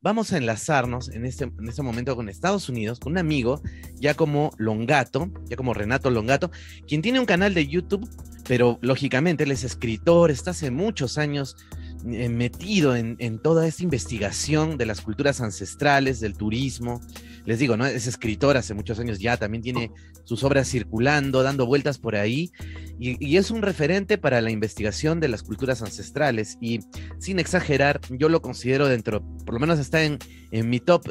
vamos a enlazarnos en este momento con Estados Unidos, con un amigo, Giacomo Longato, Giacomo Renato Longato, quien tiene un canal de YouTube, pero lógicamente él es escritor, está hace muchos años metido en toda esta investigación de las culturas ancestrales, del turismo. Les digo, ¿no? Es escritor hace muchos años ya, también tiene sus obras circulando, dando vueltas por ahí, y es un referente para la investigación de las culturas ancestrales, y sin exagerar, yo lo considero dentro, por lo menos está en mi top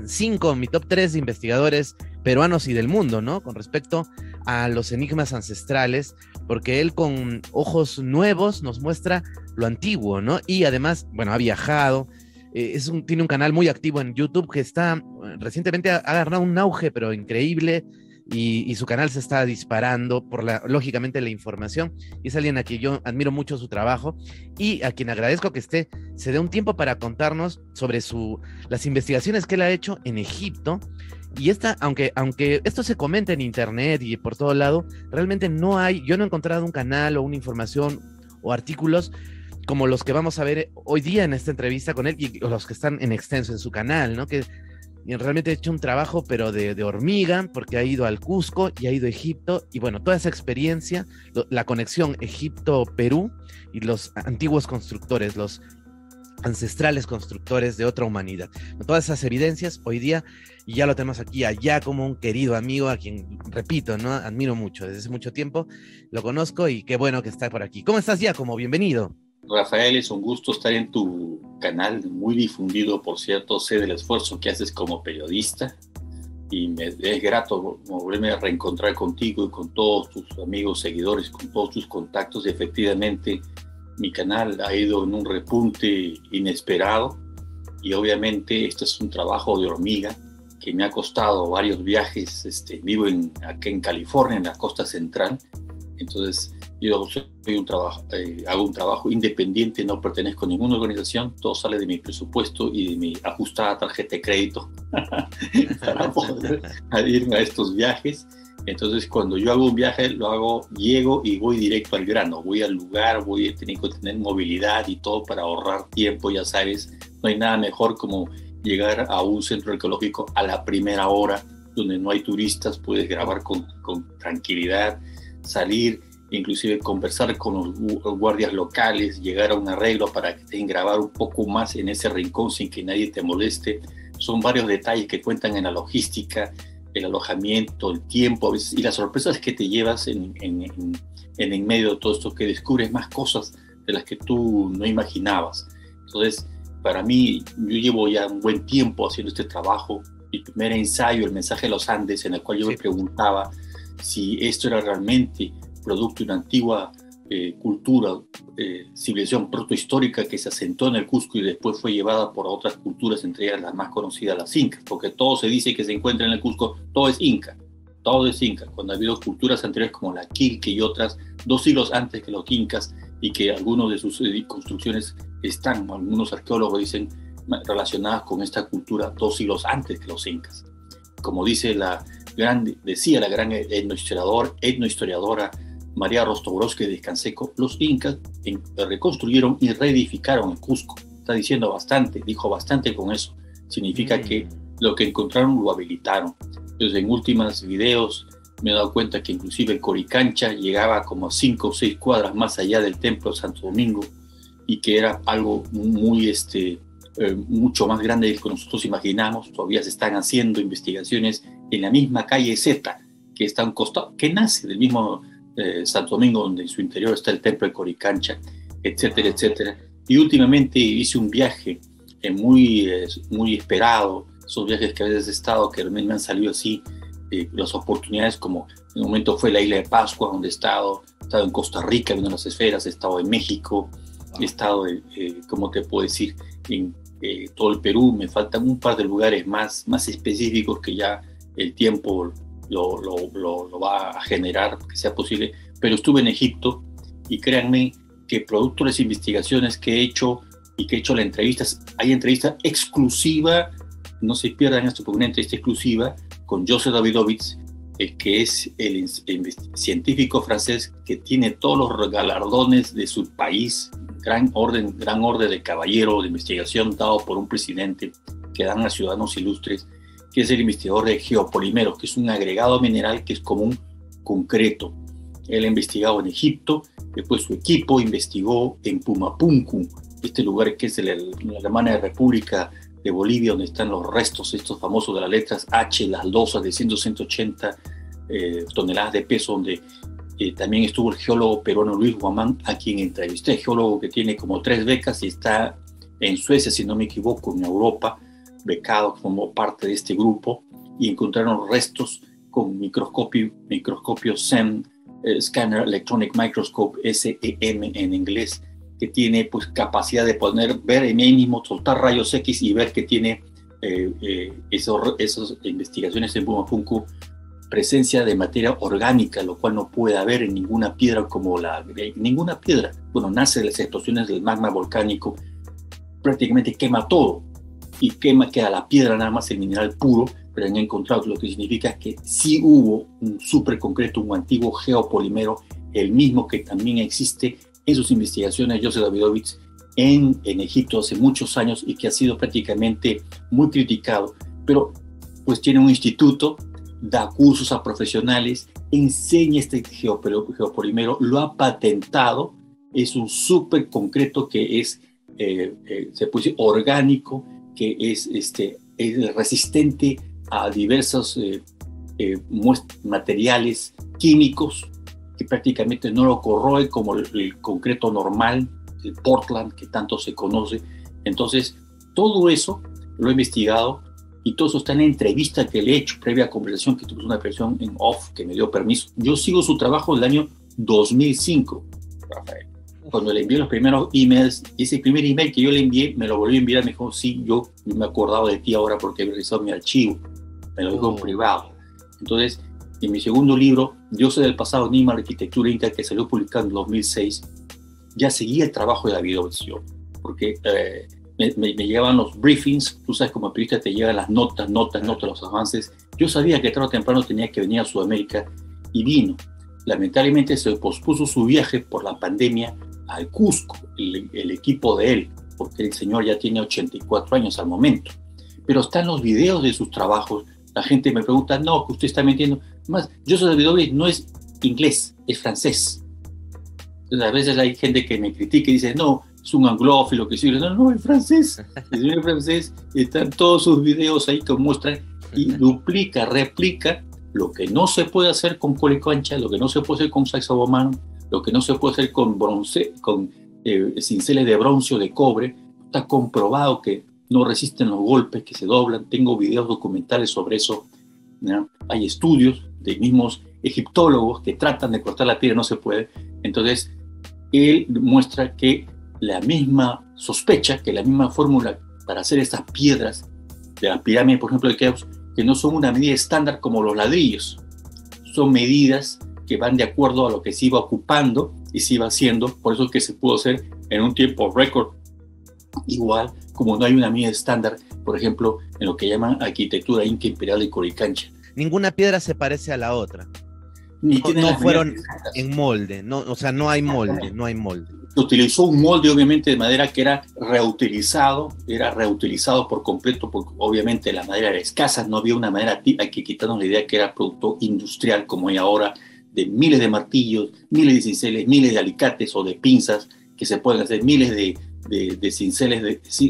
5, mi top 3 de investigadores peruanos y del mundo, ¿no? Con respecto a los enigmas ancestrales, porque él con ojos nuevos nos muestra lo antiguo, ¿no? Y además, bueno, ha viajado, tiene un canal muy activo en YouTube que recientemente ha agarrado un auge, pero increíble, y su canal se está disparando por lógicamente la información, y es alguien a quien yo admiro mucho su trabajo, y a quien agradezco que se dé un tiempo para contarnos sobre las investigaciones que él ha hecho en Egipto. Y aunque esto se comenta en internet y por todo lado, realmente yo no he encontrado un canal o una información o artículos como los que vamos a ver hoy día en esta entrevista con él, y los que están en extenso en su canal, ¿no? Que realmente ha hecho un trabajo, pero de hormiga, porque ha ido al Cusco y ha ido a Egipto, y bueno, toda esa experiencia, la conexión Egipto-Perú y los antiguos constructores, los ancestrales constructores de otra humanidad. Todas esas evidencias hoy día, y ya lo tenemos aquí allá como un querido amigo a quien, repito, ¿no? Admiro mucho, desde hace mucho tiempo lo conozco, y qué bueno que está por aquí. ¿Cómo estás, Giacomo? Bienvenido. Rafael, es un gusto estar en tu canal, muy difundido, por cierto. Sé del esfuerzo que haces como periodista y me es grato volverme a reencontrar contigo y con todos tus amigos, seguidores, con todos tus contactos. Y efectivamente, mi canal ha ido en un repunte inesperado, y obviamente este es un trabajo de hormiga que me ha costado varios viajes. Vivo acá en California, en la costa central. Entonces yo hago un trabajo independiente, no pertenezco a ninguna organización, todo sale de mi presupuesto y de mi ajustada tarjeta de crédito para poder irme a estos viajes. Entonces, cuando yo hago un viaje, llego y voy directo al grano, voy al lugar, tengo que tener movilidad y todo para ahorrar tiempo, ya sabes. No hay nada mejor como llegar a un centro arqueológico a la primera hora, donde no hay turistas, puedes grabar con tranquilidad, salir, inclusive conversar con los guardias locales, llegar a un arreglo para que te dejen grabar un poco más en ese rincón sin que nadie te moleste. Son varios detalles que cuentan en la logística, el alojamiento, el tiempo a veces, y las sorpresas que te llevas en medio de todo esto, que descubres más cosas de las que tú no imaginabas. Entonces, para mí, yo llevo ya un buen tiempo haciendo este trabajo. Mi primer ensayo, El mensaje de los Andes, en el cual yo me preguntaba si esto era realmente producto de una antigua cultura, civilización protohistórica que se asentó en el Cusco y después fue llevada por otras culturas, entre ellas las más conocidas, las incas, porque todo se dice que se encuentra en el Cusco, todo es inca, cuando ha habido culturas anteriores como la Quilque y otras 2 siglos antes que los incas, y que algunos de sus construcciones algunos arqueólogos dicen, relacionadas con esta cultura 2 siglos antes que los incas. Como decía la gran etnohistoriadora María Rostogorowski de Canseco, los incas reconstruyeron y reedificaron el Cusco. Está diciendo bastante, dijo bastante con eso. Significa que lo que encontraron lo habilitaron. Entonces, en últimos videos me he dado cuenta que inclusive el Coricancha llegaba como 5 o 6 cuadras más allá del templo de Santo Domingo, y que era algo mucho más grande de lo que nosotros imaginamos. Todavía se están haciendo investigaciones en la misma calle Z, que está a un costado, que nace del mismo Santo Domingo, donde en su interior está el templo de Coricancha, etcétera, etcétera. Y últimamente hice un viaje muy esperado, esos viajes que a veces he estado, que realmente me han salido así, las oportunidades, como en un momento fue la isla de Pascua, donde he estado en Costa Rica viendo las esferas, he estado en México, he estado, ¿cómo te puedo decir?, en todo el Perú. Me faltan un par de lugares más específicos que ya el tiempo lo va a generar que sea posible, pero estuve en Egipto, y créanme que producto de las investigaciones que he hecho y que he hecho las entrevistas, hay entrevista exclusiva, no se pierdan esto, porque una entrevista exclusiva con Joseph Davidovich, que es el científico francés que tiene todos los galardones de su país, gran orden de caballero de investigación dado por un presidente que dan a ciudadanos ilustres, que es el investigador de geopolímeros, que es un agregado mineral que es como un concreto. Él ha investigado en Egipto, después su equipo investigó en Pumapunku, este lugar que es la hermana República de Bolivia, donde están los restos estos famosos de las letras H, las losas de 180 toneladas de peso, donde también estuvo el geólogo peruano Luis Guamán, a quien entrevisté, geólogo que tiene como 3 becas y está en Suecia, si no me equivoco, en Europa, becado como parte de este grupo, y encontraron restos con microscopio SEM, Scanner Electronic Microscope, SEM en inglés, que tiene pues capacidad de poder ver en él mismo, soltar rayos X y ver que tiene esas investigaciones en Pumapunku, presencia de materia orgánica, lo cual no puede haber en ninguna piedra ninguna piedra. Bueno, nace de las explosiones del magma volcánico, prácticamente quema todo y queda la piedra nada más, el mineral puro, pero han encontrado, lo que significa que sí hubo un superconcreto, un antiguo geopolímero, el mismo que también existe en sus investigaciones Joseph Davidovich en Egipto hace muchos años y que ha sido prácticamente muy criticado, pero pues tiene un instituto, da cursos a profesionales, enseña este geopolímero, lo ha patentado, es un súper concreto que es, se puede decir, orgánico, que es resistente a diversos materiales químicos, que prácticamente no lo corroe como el concreto normal, el Portland, que tanto se conoce. Entonces, todo eso lo he investigado y todo eso está en la entrevista que le he hecho, previa conversación que tuvimos, una versión en off que me dio permiso. Yo sigo su trabajo del año 2005, Rafael. Cuando le envié los primeros emails, ese primer email que yo le envié, me lo volvió a enviar, me dijo, sí, yo me he acordado de ti ahora porque he revisado mi archivo, me lo dijo en privado. Entonces, en mi segundo libro, Dioses del pasado, Enigma, Arquitectura Inca, que salió publicado en 2006, ya seguía el trabajo de Davidovich, porque me llegaban los briefings, tú sabes, como periodista te llegan las notas, los avances. Yo sabía que tarde o temprano tenía que venir a Sudamérica y vino. Lamentablemente se pospuso su viaje por la pandemia al Cusco, el equipo de él, porque el señor ya tiene 84 años al momento. Pero están los videos de sus trabajos. La gente me pregunta, no, que usted está mintiendo. Más, Joseph Davidovich no es inglés, es francés. Entonces, a veces hay gente que me critica y dice, no, es un anglófilo, que sí. No, es francés. Es francés. Están todos sus videos ahí que muestran y duplica, replica lo que no se puede hacer con coliconcha, lo que no se puede hacer con saxofón, lo que no se puede hacer con bronce, con cinceles de bronce o de cobre. Está comprobado que no resisten los golpes, que se doblan. Tengo videos documentales sobre eso, ¿no? Hay estudios de mismos egiptólogos que tratan de cortar la piedra, no se puede. Entonces, él muestra que la misma sospecha, que la misma fórmula para hacer estas piedras de la pirámide, por ejemplo, de Keops, que no son una medida estándar como los ladrillos, son medidas que van de acuerdo a lo que se iba ocupando y se iba haciendo, por eso es que se pudo hacer en un tiempo récord. Igual como no hay una medida estándar, por ejemplo, en lo que llaman arquitectura inca imperial de Coricancha. Ninguna piedra se parece a la otra. Ni no fueron en molde, no, o sea, no hay molde. Se utilizó un molde, obviamente, de madera que era reutilizado por completo, porque obviamente la madera era escasa, no había una madera, hay que quitarnos la idea que era producto industrial, como hay ahora, de miles de martillos, miles de cinceles, miles de alicates o de pinzas, que se pueden hacer miles de cinceles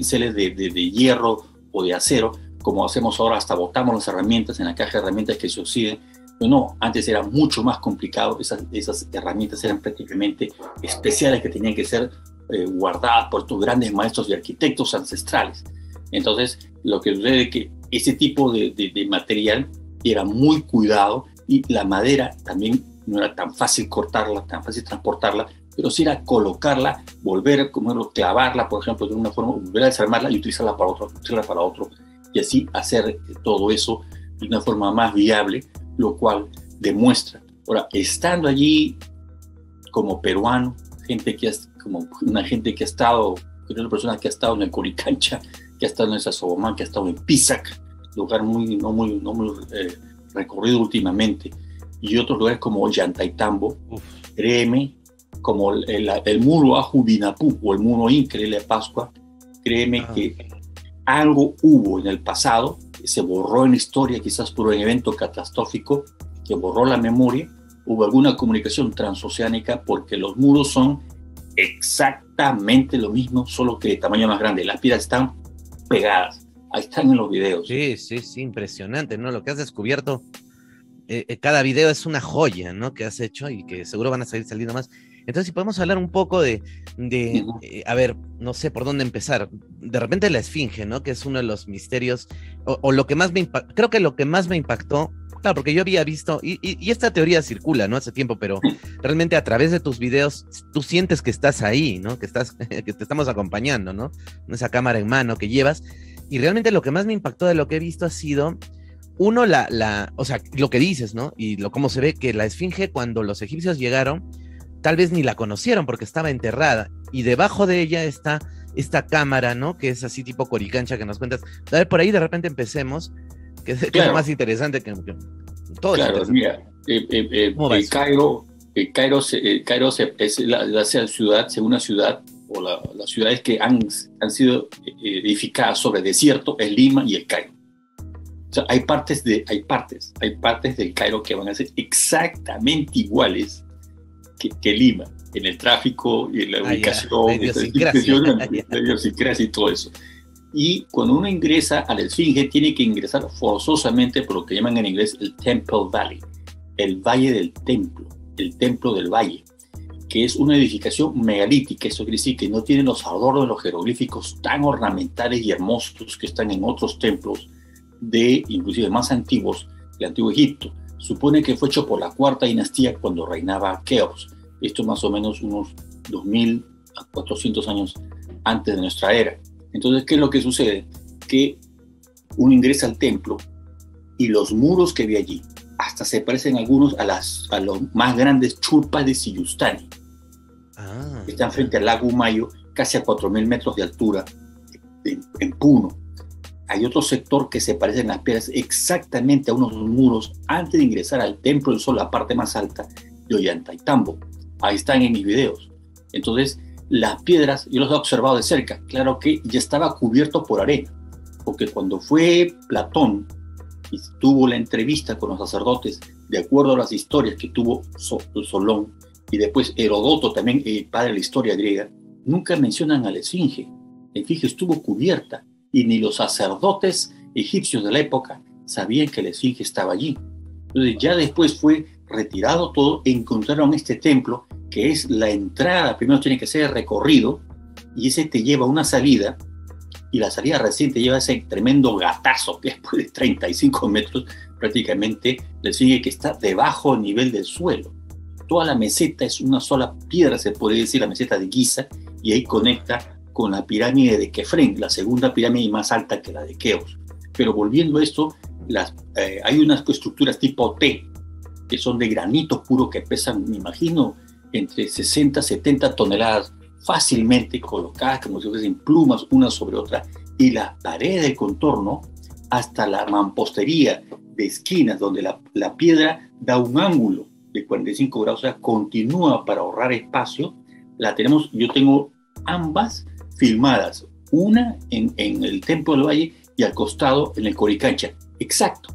de hierro o de acero, como hacemos ahora, hasta botamos las herramientas en la caja de herramientas que se oxiden. Pero no, antes era mucho más complicado, esas herramientas eran prácticamente especiales que tenían que ser guardadas por estos grandes maestros y arquitectos ancestrales. Entonces, lo que sucede es que ese tipo de material era muy cuidado y la madera también no era tan fácil cortarla, tan fácil transportarla, pero sí era colocarla, volver, como clavarla, por ejemplo, de una forma, volver a desarmarla y utilizarla para otro, y así hacer todo eso de una forma más viable, lo cual demuestra. Ahora, estando allí como peruano, como una gente que ha estado, una persona que ha estado en el Coricancha, que ha estado en Sacsayhuamán, que ha estado en Pisac, lugar no muy recorrido últimamente, y otros lugares como Ollantaytambo, créeme, como el muro Ajubinapú o el muro Increíble de Pascua, créeme que algo hubo en el pasado, se borró en la historia, quizás por un evento catastrófico que borró la memoria, hubo alguna comunicación transoceánica, porque los muros son exactamente lo mismo, solo que de tamaño más grande. Las piedras están pegadas, ahí están en los videos. Sí, sí, sí, impresionante, ¿no? Lo que has descubierto, cada video es una joya, ¿no? Que has hecho y que seguro van a seguir saliendo más. Entonces, si podemos hablar un poco a ver, no sé por dónde empezar. De repente la Esfinge, ¿no? Que es uno de los misterios, o lo que más me impactó, creo que lo que más me impactó, claro, porque yo había visto, y esta teoría circula, ¿no? Hace tiempo, pero realmente a través de tus videos, tú sientes que estás ahí, ¿no? Que te estamos acompañando, ¿no? Esa cámara en mano que llevas, y realmente lo que más me impactó de lo que he visto ha sido, uno, o sea, lo que dices, ¿no? Y cómo se ve que la Esfinge, cuando los egipcios llegaron, tal vez ni la conocieron porque estaba enterrada, y debajo de ella está esta cámara, ¿no? Que es así tipo Coricancha que nos cuentas. A ver, por ahí de repente empecemos, que es lo más interesante que todo. Claro, mira, Cairo es la ciudad, según la ciudad, o las ciudades que han sido edificadas sobre desierto, es Lima y el Cairo. O sea, hay partes del Cairo que van a ser exactamente iguales que Lima, en el tráfico y en la ubicación, la idiosincrasia y todo eso. Y cuando uno ingresa a la Esfinge, tiene que ingresar forzosamente por lo que llaman en inglés el Temple Valley, el Valle del Templo, el Templo del Valle, que es una edificación megalítica. Eso quiere decir que no tiene los adornos de los jeroglíficos tan ornamentales y hermosos que están en otros templos, inclusive más antiguos, del Antiguo Egipto. Supone que fue hecho por la cuarta dinastía cuando reinaba Keops. Esto más o menos unos 2400 años antes de nuestra era. Entonces, ¿qué es lo que sucede? Que uno ingresa al templo y los muros que ve allí hasta se parecen algunos a los más grandes churpas de Siyustani. Están frente al lago Humayo, casi a 4000 metros de altura, en Puno. Hay otro sector que se parecen las piedras exactamente a unos muros antes de ingresar al Templo del Sol, la parte más alta de Ollantaytambo. Ahí están en mis videos. Entonces, las piedras, yo los he observado de cerca. Claro que ya estaba cubierto por arena, porque cuando fue Platón y tuvo la entrevista con los sacerdotes, de acuerdo a las historias que tuvo Solón, y después Herodoto, también el padre de la historia griega, nunca mencionan a la Esfinge. La Esfinge estuvo cubierta, y ni los sacerdotes egipcios de la época sabían que la Esfinge estaba allí. Entonces ya después fue retirado todo, encontraron este templo, que es la entrada. Primero tiene que ser recorrido, y ese te lleva a una salida, y la salida recién te lleva a ese tremendo gatazo, que es de 35 metros prácticamente, la Esfinge, que está debajo del nivel del suelo. Toda la meseta es una sola piedra, se puede decir, la meseta de Giza, y ahí conecta con la pirámide de Kefren, la segunda pirámide más alta que la de Keops. Pero volviendo a esto, hay unas estructuras tipo T, que son de granito puro, que pesan, me imagino, entre 60 y 70 toneladas, fácilmente colocadas como si fuesen plumas una sobre otra, y la pared de contorno, hasta la mampostería de esquinas, donde la piedra da un ángulo de 45 grados, o sea, continúa para ahorrar espacio. Yo tengo ambas filmadas, una en el Templo del Valle y al costado en el Coricancha. Exacto,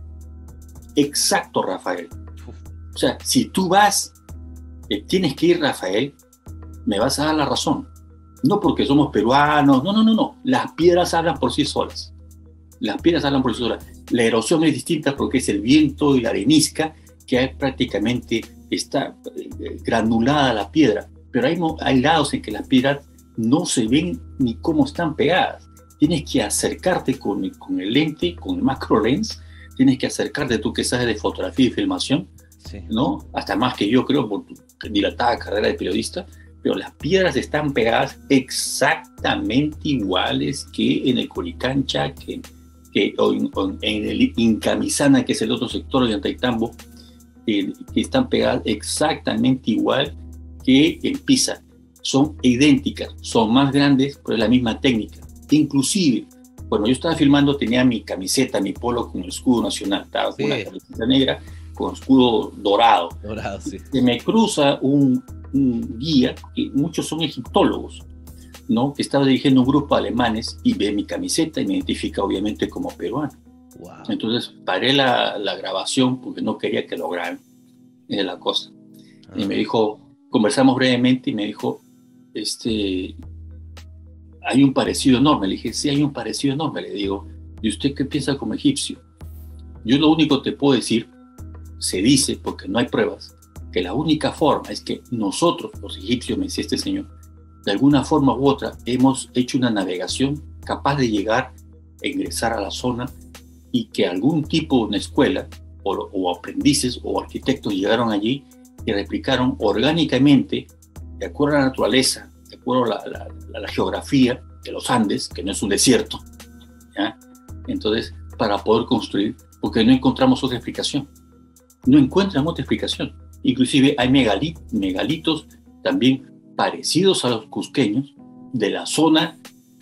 Rafael. O sea, si tú vas, tienes que ir, Rafael, me vas a dar la razón. No porque somos peruanos, no. Las piedras hablan por sí solas. La erosión es distinta porque es el viento y la arenisca que prácticamente está granulada la piedra. Pero hay lados en que las piedras no se ven ni cómo están pegadas. Tienes que acercarte con el lente, con el macro lens, tienes que acercarte, tú que sabes de fotografía y filmación, sí, ¿no? Hasta más que yo, creo, por tu dilatada carrera de periodista, pero las piedras están pegadas exactamente iguales que en el Coricancha, o en el Incamisana, que es el otro sector de Ollantaytambo, que están pegadas exactamente igual que en Pisa. Son idénticas, son más grandes, pero es la misma técnica. Inclusive, cuando yo estaba filmando, tenía mi camiseta, mi polo con el escudo nacional, estaba con una camiseta negra con escudo dorado. Sí. Se me cruza un guía, que muchos son egiptólogos, ¿no? Que estaba dirigiendo un grupo de alemanes y ve mi camiseta y me identifica obviamente como peruano. Wow. Entonces paré la grabación porque no quería que lo graben, es la cosa. Y me dijo, conversamos brevemente y me dijo, hay un parecido enorme. Le dije, sí, hay un parecido enorme. Le digo, ¿y usted qué piensa como egipcio? Yo lo único que te puedo decir, se dice, porque no hay pruebas, que la única forma es que nosotros, los egipcios, me decía este señor, de alguna forma u otra, hemos hecho una navegación capaz de llegar e ingresar a la zona y que algún tipo de una escuela o aprendices o arquitectos llegaron allí y replicaron orgánicamente, de acuerdo a la naturaleza, de acuerdo a la geografía de los Andes, que no es un desierto, ¿ya? Entonces, para poder construir, porque no encontramos otra explicación. No encuentran otra explicación. Inclusive hay megalitos también parecidos a los cusqueños de la zona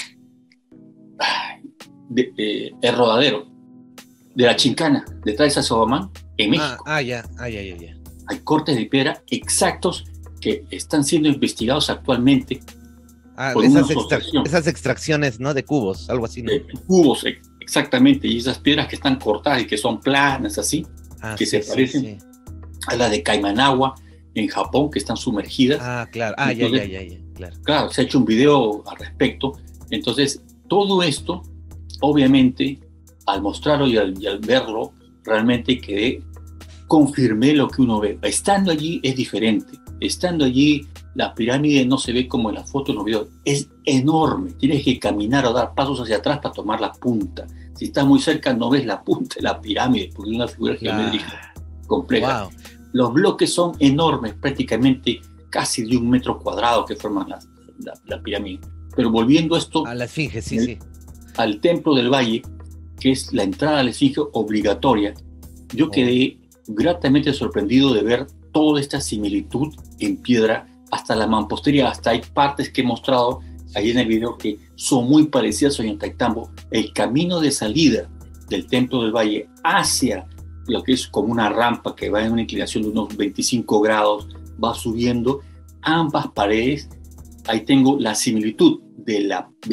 de El Rodadero, de la Chincana, detrás de Sacobamán, en México. Ya. Hay cortes de piedra exactos que están siendo investigados actualmente. Por esas extracciones, ¿no? De cubos, algo así, ¿no? Cubos, exactamente, y esas piedras que están cortadas y que son planas, así, que se parecen a las de Caimanagua, en Japón, que están sumergidas. Claro. Entonces, claro. Claro, se ha hecho un video al respecto. Entonces, todo esto, obviamente, al mostrarlo y al verlo, realmente confirmé lo que uno ve. Estando allí es diferente. Estando allí, la pirámide no se ve como en la foto, en los videos. Es enorme. Tienes que caminar o dar pasos hacia atrás para tomar la punta. Si estás muy cerca, no ves la punta de la pirámide, porque es una figura geométrica compleja. Wow. Los bloques son enormes, prácticamente casi de 1 metro cuadrado que forman la pirámide. Pero volviendo esto... A la Esfinge, sí. Al Templo del Valle, que es la entrada a la Esfinge obligatoria, yo quedé gratamente sorprendido de ver toda esta similitud en piedra hasta la mampostería. Hasta hay partes que he mostrado ahí en el video que son muy parecidas a Ollantaytambo. El camino de salida del Templo del Valle hacia lo que es como una rampa que va en una inclinación de unos 25 grados, va subiendo ambas paredes. Ahí tengo la similitud de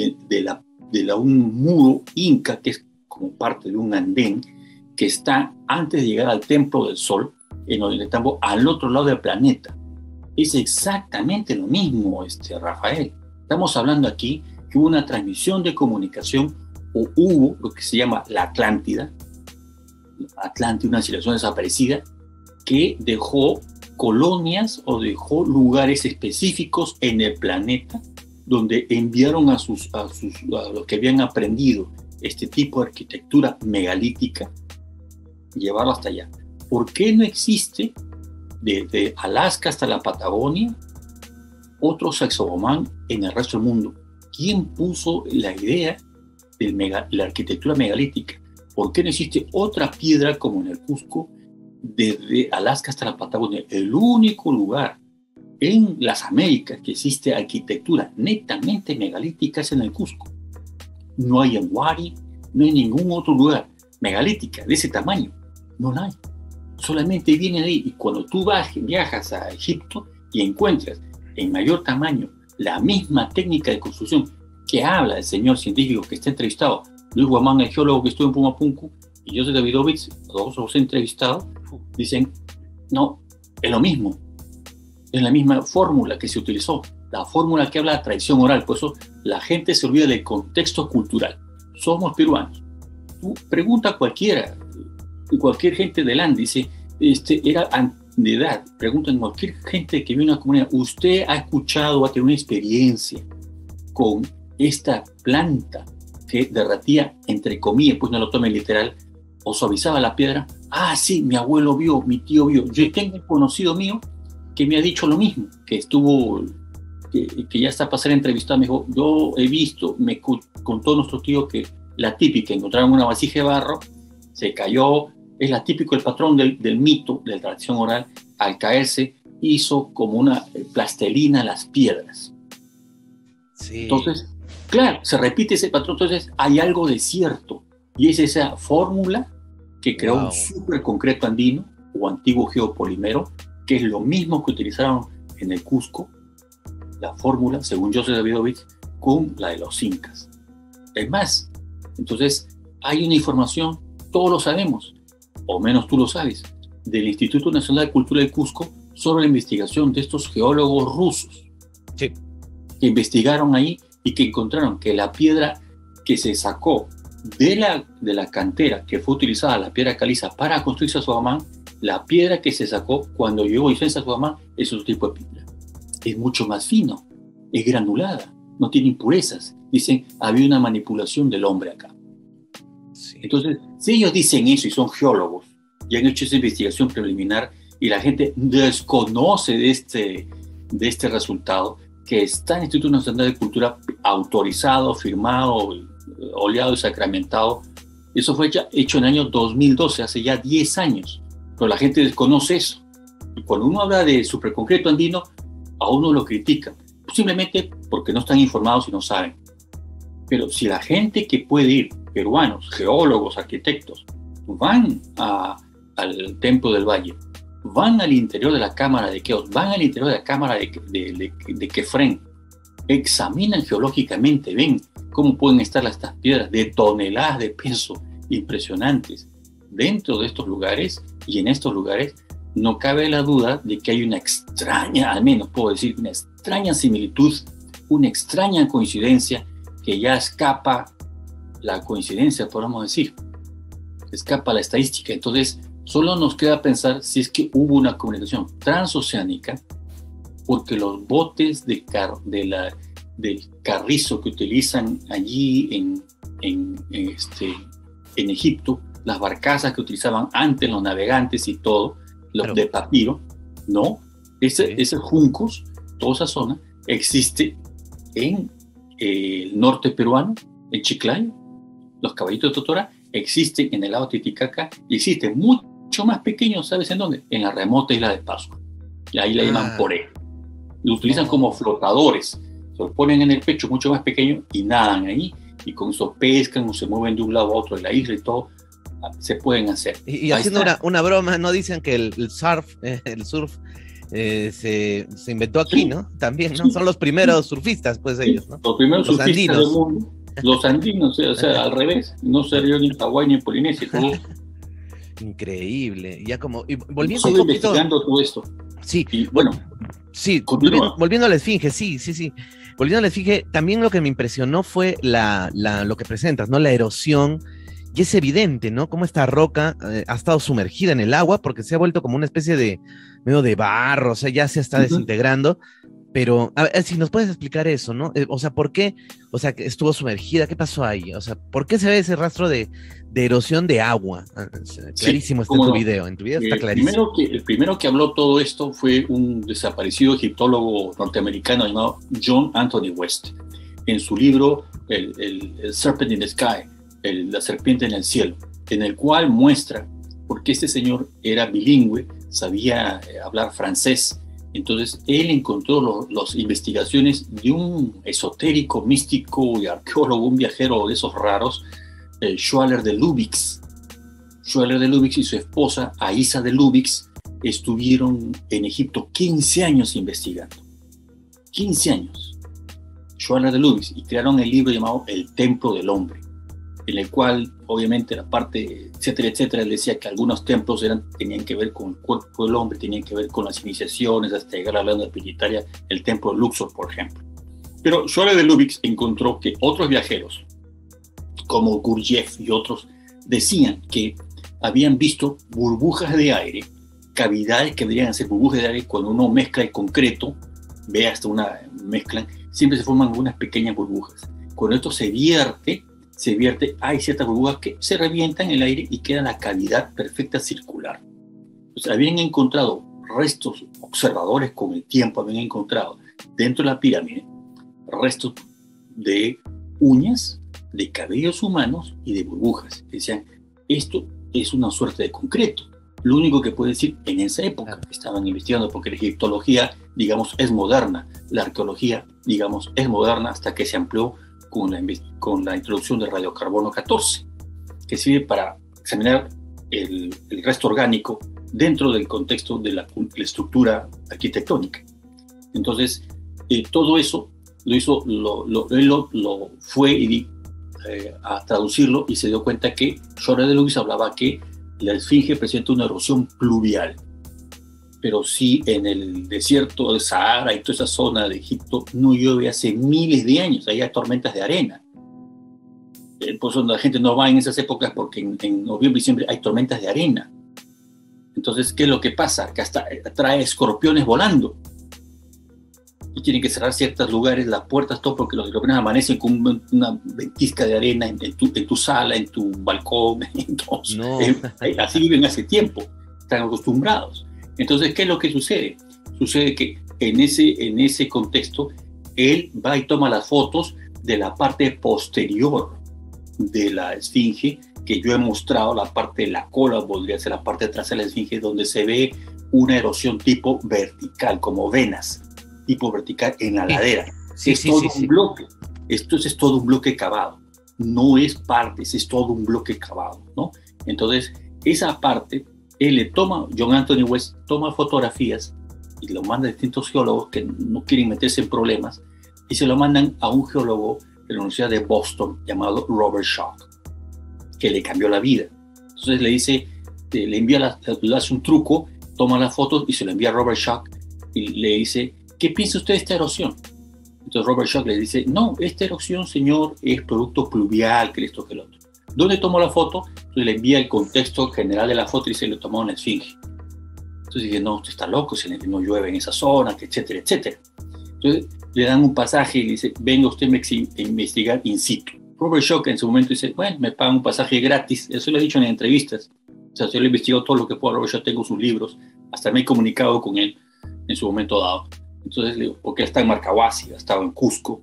un muro inca, que es como parte de un andén, que está antes de llegar al Templo del Sol, en Ollantaytambo, al otro lado del planeta. Es exactamente lo mismo, Rafael. Estamos hablando aquí que hubo una transmisión de comunicación, o hubo lo que se llama la Atlántida, una civilización desaparecida, que dejó colonias o dejó lugares específicos en el planeta donde enviaron a los que habían aprendido este tipo de arquitectura megalítica, llevarlo hasta allá. ¿Por qué no existe desde Alaska hasta la Patagonia otro Sacsayhuamán en el resto del mundo? ¿Quién puso la idea de la arquitectura megalítica? ¿Por qué no existe otra piedra como en el Cusco desde Alaska hasta la Patagonia? El único lugar en las Américas que existe arquitectura netamente megalítica es en el Cusco. No hay en Huari, no hay ningún otro lugar megalítica de ese tamaño. No la hay. Solamente viene ahí. Y cuando tú viajas a Egipto y encuentras en mayor tamaño la misma técnica de construcción que habla el señor científico que está entrevistado, Luis Guamán, el geólogo que estuvo en Pumapunku, y Joseph Davidovich, los dos entrevistados, dicen, no, es lo mismo. Es la misma fórmula que se utilizó, la fórmula que habla de tradición oral. Por eso la gente se olvida del contexto cultural. Somos peruanos. Tú pregunta a cualquier gente del Ande, dice, era de edad, preguntan a cualquier gente que vive en una comunidad, ¿usted ha escuchado, ha tenido una experiencia con esta planta que derretía, entre comillas, pues no lo tomen literal, o suavizaba la piedra? Ah, sí, mi abuelo vio, mi tío vio. Yo tengo un conocido mío que me ha dicho lo mismo, que ya está para ser entrevistado. Me dijo, yo he visto, me contó nuestro tío que la típica, encontraron una vasija de barro, se cayó, es la típica, el patrón del mito, de la tradición oral, al caerse hizo como una plastelina las piedras. Sí. Entonces, claro, se repite ese patrón, entonces hay algo de cierto, y es esa fórmula que creó un superconcreto andino o antiguo geopolímero, que es lo mismo que utilizaron en el Cusco, la fórmula, según Joseph Davidovich, con la de los incas. Es más, entonces hay una información, todos lo sabemos, o menos tú lo sabes, del Instituto Nacional de Cultura de Cusco sobre la investigación de estos geólogos rusos. Sí. Que investigaron ahí y que encontraron que la piedra que se sacó de la cantera que fue utilizada, la piedra caliza, para construir Sacsayhuamán, la piedra que se sacó cuando llegó a Sacsayhuamán es otro tipo de piedra. Es mucho más fino, es granulada, no tiene impurezas. Dicen, había una manipulación del hombre acá. Sí. Entonces, si ellos dicen eso y son geólogos y han hecho esa investigación preliminar y la gente desconoce de este resultado, que está en el Instituto Nacional de Cultura autorizado, firmado, oleado y sacramentado. Eso fue hecho en el año 2012, hace ya 10 años, pero la gente desconoce eso. Y cuando uno habla de superconcreto andino, a uno lo critican, simplemente porque no están informados y no saben. Pero si la gente que puede ir, peruanos, geólogos, arquitectos, van al Templo del Valle, van al interior de la cámara de Keops, van al interior de la cámara de Kefren, examinan geológicamente, ven cómo pueden estar estas piedras de toneladas de peso impresionantes dentro de estos lugares, y en estos lugares no cabe la duda de que hay una extraña, al menos puedo decir, una extraña similitud, una extraña coincidencia que ya escapa la coincidencia, podemos decir, escapa la estadística. Entonces, solo nos queda pensar si es que hubo una comunicación transoceánica, porque los botes del carrizo que utilizan allí en Egipto, las barcazas que utilizaban antes los navegantes y todo, los de papiro, no, ese juncos, toda esa zona, existe en el norte peruano, en Chiclayo, los caballitos de Totora, existen en el lago Titicaca y existen mucho más pequeños, ¿sabes en dónde? En la remota isla de Pascua. Y ahí la llaman poré. Lo utilizan como flotadores, se lo ponen en el pecho mucho más pequeño y nadan ahí, y con eso pescan o se mueven de un lado a otro de la isla y todo, se pueden hacer. Y haciendo una broma, ¿no? Dicen que el surf se inventó aquí, sí, ¿no? También, ¿no? Sí. Son los primeros surfistas, pues, sí, ellos, ¿no? Los primeros surfistas andinos del mundo. Los andinos, o sea, al revés. No salió ni en Hawái ni en Polinesia. Todo. Increíble. Ya como, y volviendo un poquito, investigando todo esto. Sí. Y bueno. Sí, volviendo a la Esfinge, sí. Volviendo a la Esfinge, también lo que me impresionó fue lo que presentas, ¿no? La erosión. Y es evidente, ¿no? Cómo esta roca ha estado sumergida en el agua, porque se ha vuelto como una especie de medio de barro, o sea, ya se está desintegrando. Pero, a ver, si nos puedes explicar eso, ¿no? O sea, ¿por qué? O sea, que estuvo sumergida, ¿qué pasó ahí? O sea, ¿por qué se ve ese rastro de erosión de agua? Clarísimo, sí, está en tu video. En tu video está clarísimo. El primero que habló todo esto fue un desaparecido egiptólogo norteamericano llamado John Anthony West. En su libro, el Serpent in the Sky, la serpiente en el cielo, en el cual muestra por qué este señor era bilingüe, sabía hablar francés. Entonces él encontró las investigaciones de un esotérico, místico y arqueólogo, un viajero de esos raros, Schwaller de Lubix. Schwaller de Lubix y su esposa, Aisa de Lubix, estuvieron en Egipto 15 años investigando. 15 años. Schwaller de Lubix, y crearon el libro llamado El Templo del Hombre, en el cual, obviamente, la parte, etcétera, etcétera, él decía que algunos templos tenían que ver con el cuerpo del hombre, tenían que ver con las iniciaciones, hasta llegar a la leyenda trinitaria, el templo de Luxor, por ejemplo. Pero Schwaller de Lubix encontró que otros viajeros, como Gurdjieff y otros, decían que habían visto burbujas de aire, cavidades que deberían ser burbujas de aire, cuando uno mezcla el concreto, ve hasta una mezcla, siempre se forman unas pequeñas burbujas. Cuando esto se vierte, hay ciertas burbujas que se revientan en el aire y queda la cavidad perfecta circular. Pues habían encontrado restos, observadores con el tiempo habían encontrado dentro de la pirámide restos de uñas, de cabellos humanos y de burbujas. Decían, esto es una suerte de concreto. Lo único que puede decir en esa época, estaban investigando, porque la egiptología, digamos, es moderna, la arqueología, digamos, es moderna hasta que se amplió con la introducción del radiocarbono 14, que sirve para examinar el resto orgánico dentro del contexto de la estructura arquitectónica. Entonces, todo eso Él lo fue a traducirlo y se dio cuenta que Shore de Lewis hablaba que la esfinge presenta una erosión pluvial. Pero sí, en el desierto de Sahara y toda esa zona de Egipto no llueve hace miles de años, ahí hay tormentas de arena. Por eso la gente no va en esas épocas, porque en noviembre y diciembre hay tormentas de arena. Entonces, ¿qué es lo que pasa? Que hasta trae escorpiones volando. Y tienen que cerrar ciertos lugares, las puertas, todo, porque los escorpiones amanecen con una ventisca de arena en tu sala, en tu balcón. Entonces, No. Así viven hace tiempo, están acostumbrados. Entonces, ¿qué es lo que sucede? Sucede que en ese contexto, él va y toma las fotos de la parte posterior de la esfinge, que yo he mostrado, la parte de la cola, podría ser la parte de atrás de la esfinge, donde se ve una erosión tipo vertical, como venas, tipo vertical en la ladera. Es todo un bloque. Esto es todo un bloque cavado. No es partes, es todo un bloque cavado, ¿no? Entonces, esa parte, John Anthony West toma fotografías y lo manda a distintos geólogos que no quieren meterse en problemas, y se lo mandan a un geólogo de la Universidad de Boston llamado Robert Schoch, que le cambió la vida. Entonces le dice, le hace un truco, toma las fotos y se lo envía a Robert Schoch y le dice, ¿qué piensa usted de esta erosión? Entonces Robert Schoch le dice, no, esta erosión, señor, es producto pluvial, que esto, que el otro. ¿Dónde tomó la foto? Entonces le envía el contexto general de la foto y se lo tomó en la esfinge. Entonces dice, no, usted está loco, no llueve en esa zona, etcétera, etcétera. Entonces le dan un pasaje y le dice, venga usted a investigar in situ. Robert Schoch en su momento dice, bueno, me pagan un pasaje gratis. Eso lo he dicho en entrevistas. O sea, yo le he investigado todo lo que puedo. Robert Schoch, tengo sus libros, hasta me he comunicado con él en su momento dado. Entonces le digo, porque él está en Marcahuasi, ha estado en Cusco,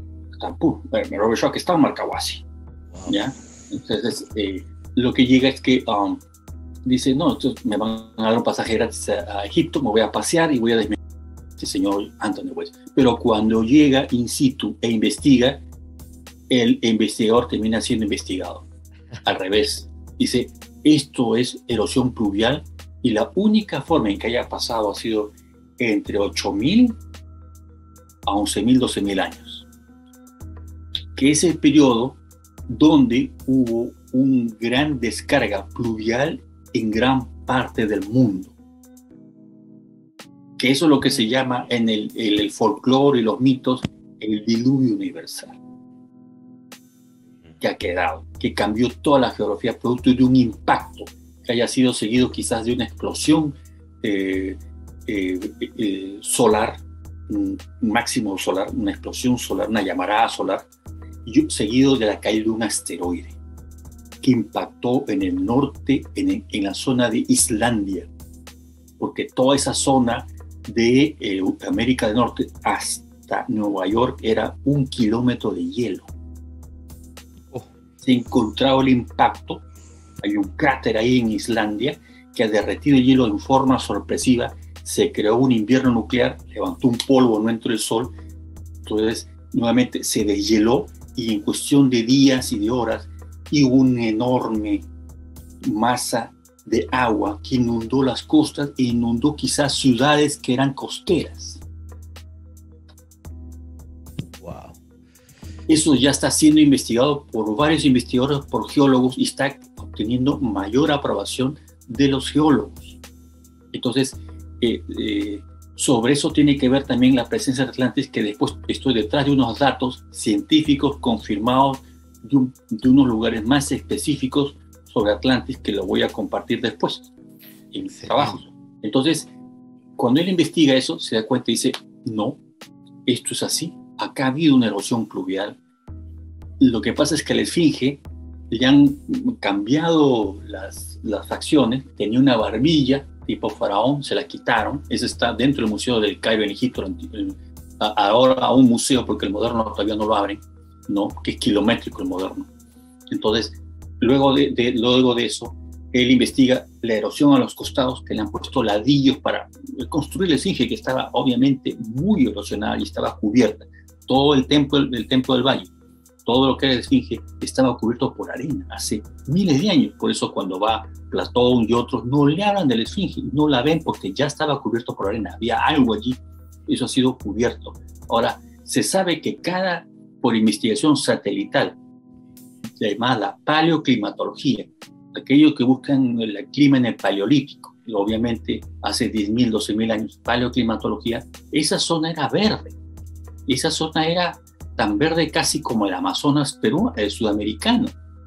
Robert Schoch está en Marcahuasi, ¿ya? Entonces lo que llega es que dice, no, entonces me van a dar un pasaje gratis a Egipto, me voy a pasear y voy a desmentir a este señor Anthony West. Pero cuando llega in situ e investiga, el investigador termina siendo investigado. Al revés, dice, esto es erosión pluvial y la única forma en que haya pasado ha sido entre 8.000 a 11.000, 12.000 años, que es el periodo donde hubo una gran descarga pluvial en gran parte del mundo, que eso es lo que se llama en el folclore y los mitos el diluvio universal, que ha quedado, que cambió toda la geografía producto de un impacto que haya sido seguido quizás de una explosión solar, un máximo solar, una explosión solar, una llamarada solar, seguido de la caída de un asteroide que impactó en el norte, en la zona de Islandia, porque toda esa zona de América del Norte hasta Nueva York era 1 kilómetro de hielo. Se ha encontrado el impacto, hay un cráter ahí en Islandia que ha derretido el hielo en forma sorpresiva, se creó un invierno nuclear, levantó un polvo, no entró el sol, entonces nuevamente se deshieló y en cuestión de días y de horas y una enorme masa de agua que inundó las costas e inundó quizás ciudades que eran costeras. Wow. Eso ya está siendo investigado por varios investigadores, por geólogos, y está obteniendo mayor aprobación de los geólogos. Entonces, sobre eso tiene que ver también la presencia de Atlantis, que después estoy detrás de unos datos científicos confirmados de unos lugares más específicos sobre Atlantis que lo voy a compartir después en mis trabajos. Entonces, cuando él investiga eso, se da cuenta y dice, no, esto es así, acá ha habido una erosión pluvial. Lo que pasa es que a la esfinge le han cambiado las facciones, tenía una barbilla tipo faraón, se la quitaron, eso está dentro del Museo del Cairo en Egipto, ahora a un museo porque el moderno todavía no lo abren, ¿no? Que es kilométrico el moderno. Entonces, luego de eso, él investiga la erosión a los costados, que le han puesto ladrillos para construir la esfinge, que estaba obviamente muy erosionada y estaba cubierta. Todo el templo del Valle, todo lo que era la esfinge, estaba cubierto por arena hace miles de años. Por eso cuando va Platón y otros, no le hablan de la esfinge, no la ven porque ya estaba cubierto por arena, había algo allí, eso ha sido cubierto. Ahora, se sabe que por investigación satelital, llamada paleoclimatología, aquellos que buscan el clima en el paleolítico, y obviamente hace 10.000, 12.000 años, paleoclimatología, esa zona era verde. Esa zona era tan verde casi como el Amazonas Perú, el sudamericano.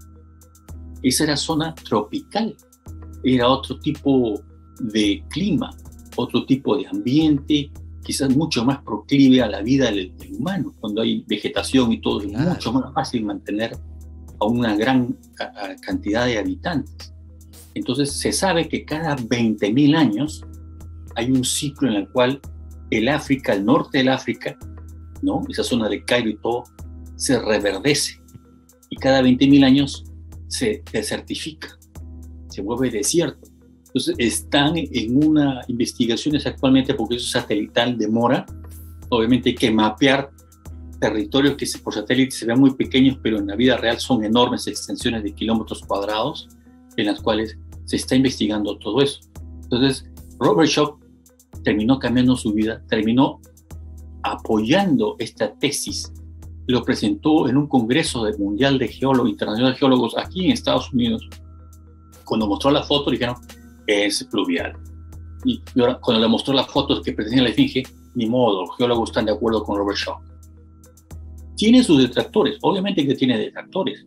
Esa era zona tropical, era otro tipo de clima, otro tipo de ambiente, quizás mucho más proclive a la vida del humano. Cuando hay vegetación y todo, es mucho más fácil mantener a una gran cantidad de habitantes. Entonces se sabe que cada 20.000 años hay un ciclo en el cual el África, el norte del África, ¿no? Esa zona de Cairo y todo, se reverdece. Y cada 20.000 años se desertifica, se vuelve desierto. Entonces están en una investigaciones actualmente, porque eso satelital demora. Obviamente hay que mapear territorios que por satélite se ven muy pequeños, pero en la vida real son enormes extensiones de kilómetros cuadrados en las cuales se está investigando todo eso. Entonces Robert Schoch terminó cambiando su vida, terminó apoyando esta tesis, lo presentó en un congreso mundial de geólogos, internacional de geólogos aquí en Estados Unidos. Cuando mostró la foto dijeron, es pluvial. Y ahora, cuando le mostró las fotos que pertenecían a la esfinge, ni modo, los geólogos están de acuerdo con Robert Schoch. Tiene sus detractores, obviamente que tiene detractores,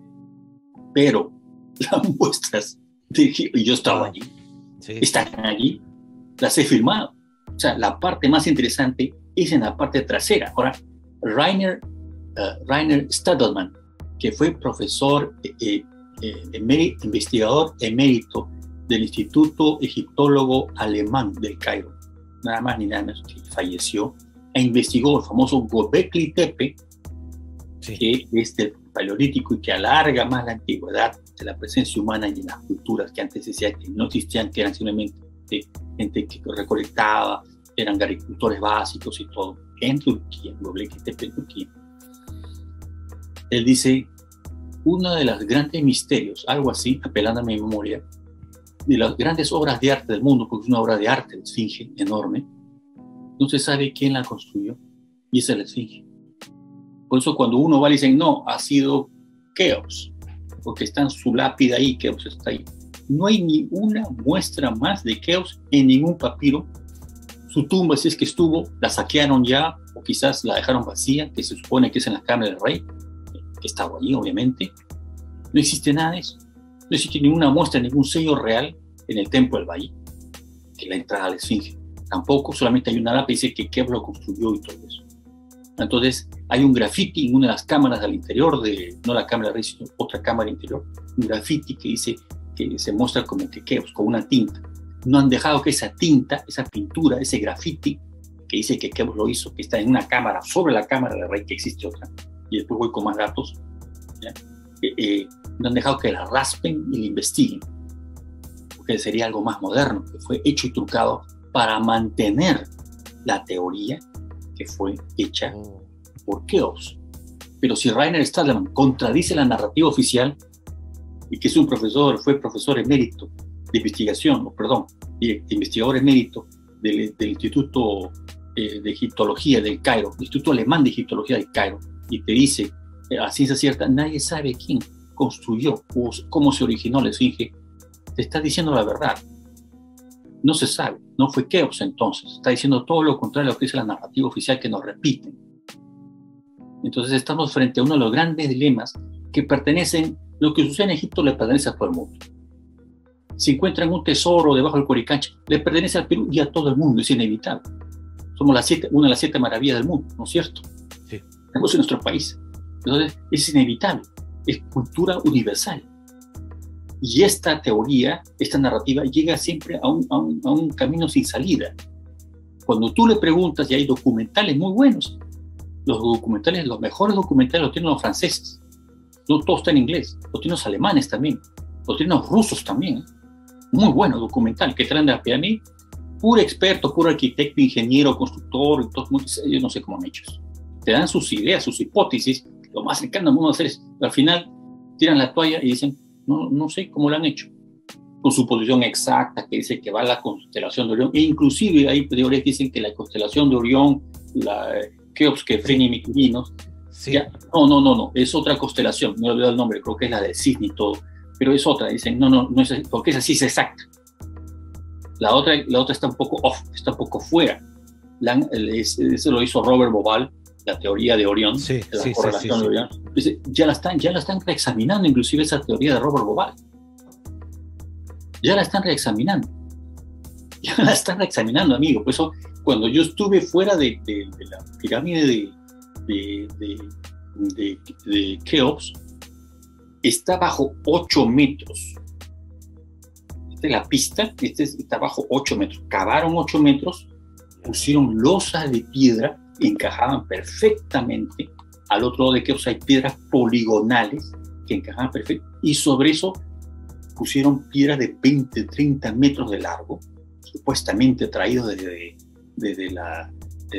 pero las muestras, y yo estaba allí, sí, están allí, las he filmado. O sea, la parte más interesante es en la parte trasera. Ahora, Rainer Stadelmann, que fue profesor, investigador emérito del Instituto Egiptólogo Alemán del Cairo, nada más ni nada menos, que falleció, e investigó el famoso Göbekli Tepe, sí, que es del Paleolítico y que alarga más la antigüedad de la presencia humana y en las culturas que antes decía que no existían, que eran simplemente gente que recolectaba, eran agricultores básicos y todo, en Turquía, Göbekli Tepe en Turquía. Él dice, uno de los grandes misterios, algo así, apelando a mi memoria, de las grandes obras de arte del mundo, porque es una obra de arte, la esfinge, enorme, no se sabe quién la construyó, y esa es la esfinge. Por eso cuando uno va y dice, no, ha sido Keops, porque está en su lápida ahí, Keops está ahí. No hay ni una muestra más de Keops en ningún papiro. Su tumba, si es que estuvo, la saquearon ya, o quizás la dejaron vacía, que se supone que es en la cámara del rey, que estaba allí, obviamente. No existe nada de eso. No existe ninguna muestra, ningún sello real en el templo del Bahí, que es la entrada a la esfinge. Tampoco, solamente hay una lápida que dice que Keops lo construyó y todo eso. Entonces, hay un graffiti en una de las cámaras al interior, no la cámara del rey, sino otra cámara interior, un graffiti que dice que se muestra como que Keops, con una tinta. No han dejado que esa tinta, esa pintura, ese graffiti que dice que Keops lo hizo, que está en una cámara, sobre la cámara del rey, que existe otra, y después voy con más datos, no han dejado que la raspen y la investiguen, porque sería algo más moderno, que fue hecho y trucado para mantener la teoría que fue hecha por Keops. Pero si Rainer Stadelmann contradice la narrativa oficial, y que es fue profesor emérito de investigación, investigador emérito del Instituto de Egiptología del Cairo, Instituto Alemán de Egiptología del Cairo, y te dice a ciencia cierta, nadie sabe quién construyó o cómo se originó la esfinge, te está diciendo la verdad. No se sabe, no fue Keops entonces, está diciendo todo lo contrario a lo que dice la narrativa oficial, que nos repiten. Entonces estamos frente a uno de los grandes dilemas que pertenecen, lo que sucede en Egipto le pertenece a todo el mundo. Si encuentran un tesoro debajo del Coricancha, le pertenece al Perú y a todo el mundo, es inevitable. Somos una de las 7 maravillas del mundo, ¿no es cierto? Sí. Estamos en nuestro país. Entonces es inevitable, es cultura universal. Y esta teoría, esta narrativa, llega siempre a un camino sin salida. Cuando tú le preguntas, y hay documentales muy buenos, los mejores documentales los tienen los franceses. No todo está en inglés, los tienen los alemanes también, los tienen los rusos también. Muy buenos documentales que traen de la pirámide, puro experto, puro arquitecto, ingeniero, constructor, yo no sé cómo han hecho eso. Te dan sus ideas, sus hipótesis, lo más cercano al mundo a hacer es, al final tiran la toalla y dicen, no sé cómo lo han hecho, con su posición exacta, que dice que va a la constelación de Orión, e inclusive hay teorías que dicen que la constelación de Orión, Keops, Kefren y Miquelinos. Sí. Ya, no, es otra constelación, me he olvidado el nombre, creo que es la de Cisne y todo, pero es otra, dicen, no es así, porque esa sí es exacta. La otra está un poco off, está un poco fuera. Eso lo hizo Robert Bauval, la teoría de Orión, la correlación de Orión. Dice, ya la están reexaminando, inclusive esa teoría de Robert Bauval. Ya la están reexaminando. Ya la están reexaminando, amigo. Por eso, cuando yo estuve fuera de la pirámide de Keops, está bajo 8 metros. Esta es la pista, está bajo 8 metros. Cavaron 8 metros, pusieron losas de piedra, encajaban perfectamente. Al otro lado de Keops hay piedras poligonales que encajaban perfecto, y sobre eso pusieron piedras de 20, 30 metros de largo, supuestamente traídos desde la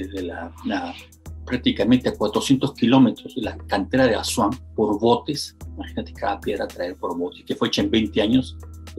prácticamente a 400 kilómetros de la cantera de Asuán por botes. Imagínate cada piedra traer por botes, que fue hecha en 20 años,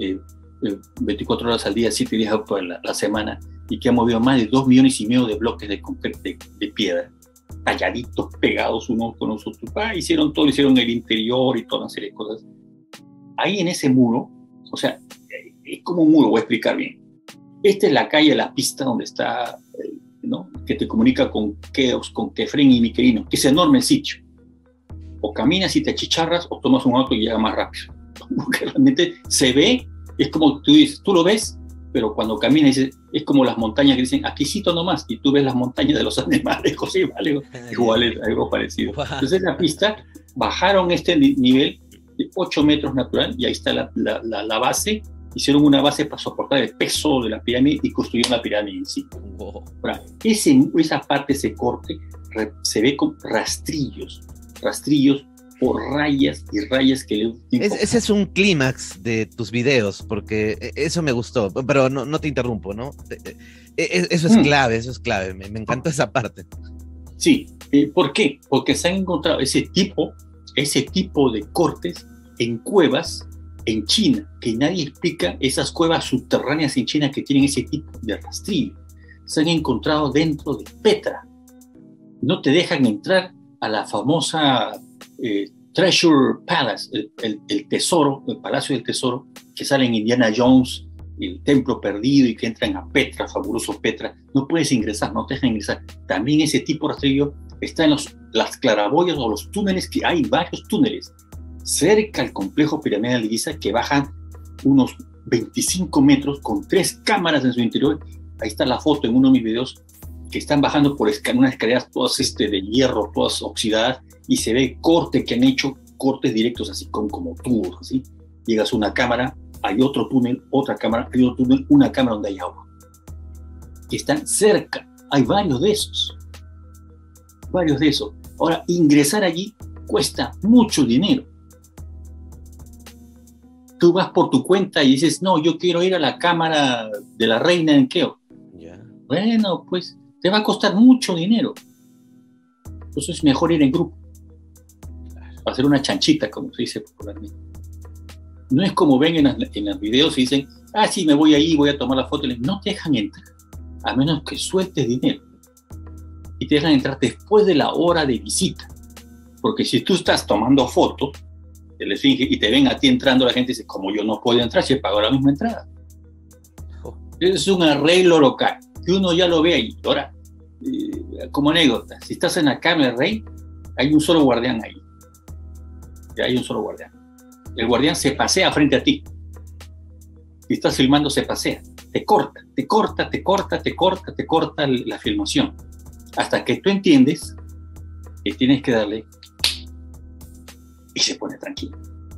24 horas al día, 7 días por la semana, y que ha movido más de 2,5 millones de bloques de piedra, talladitos, pegados unos con los otros. Hicieron todo, hicieron el interior y toda una serie de cosas. Ahí en ese muro, o sea, es como un muro, voy a explicar bien. Esta es la calle, la pista donde está, ¿no?, que te comunica con Keops, con Kefren y Miquelinos, que es enorme el sitio. O caminas y te achicharras, o tomas un auto y llega más rápido. Porque realmente se ve, es como tú dices, tú lo ves, pero cuando caminas dices, es como las montañas que dicen, aquícito nomás, y tú ves las montañas de los animales, igual es algo parecido. Entonces la pista, bajaron este nivel de 8 metros natural, y ahí está la base. Hicieron una base para soportar el peso de la pirámide y construyeron la pirámide en sí. Ahora, esa parte, ese corte, se ve con rastrillos o rayas y rayas que le... Ese es un clímax de tus videos, porque eso me gustó, pero no te interrumpo, ¿no? Eso es clave, me encantó esa parte. Sí, ¿por qué? Porque se han encontrado ese tipo de cortes en cuevas en China, que nadie explica esas cuevas subterráneas en China que tienen ese tipo de rastrillo. Se han encontrado dentro de Petra. No te dejan entrar a la famosa Treasure Palace, el tesoro, el Palacio del Tesoro, que sale en Indiana Jones, el templo perdido, y que entran a Petra, fabuloso Petra. No puedes ingresar, no te dejan ingresar. También ese tipo de rastrillo está en las claraboyas o los túneles, que hay varios túneles cerca al complejo piramidal de Giza que bajan unos 25 metros con 3 cámaras en su interior. Ahí está la foto en uno de mis videos, que están bajando por unas escaleras todas de hierro, todas oxidadas, y se ve corte que han hecho, cortes directos así como tubos, así. Llegas a una cámara, hay otro túnel, otra cámara, hay otro túnel, una cámara donde hay agua. Que están cerca, hay varios de esos. Ahora, ingresar allí cuesta mucho dinero. Tú vas por tu cuenta y dices, no, yo quiero ir a la cámara de la reina en Keops. Bueno, pues te va a costar mucho dinero. Entonces es mejor ir en grupo. Hacer una chanchita, como se dice popularmente. No es como ven en los videos y dicen, sí, me voy ahí, voy a tomar la foto. No te dejan entrar, a menos que sueltes dinero. Y te dejan entrar después de la hora de visita. Porque si tú estás tomando fotos, y te ven a ti entrando, la gente dice, como yo no puedo entrar si he pagado la misma entrada. Es un arreglo local, que uno ya lo ve ahí. Ahora, como anécdota, si estás en la cámara del rey, hay un solo guardián ahí. Ya hay un solo guardián. El guardián se pasea frente a ti. Si estás filmando, se pasea. Te corta la filmación. Hasta que tú entiendes que tienes que darle, y se pone tranquilo.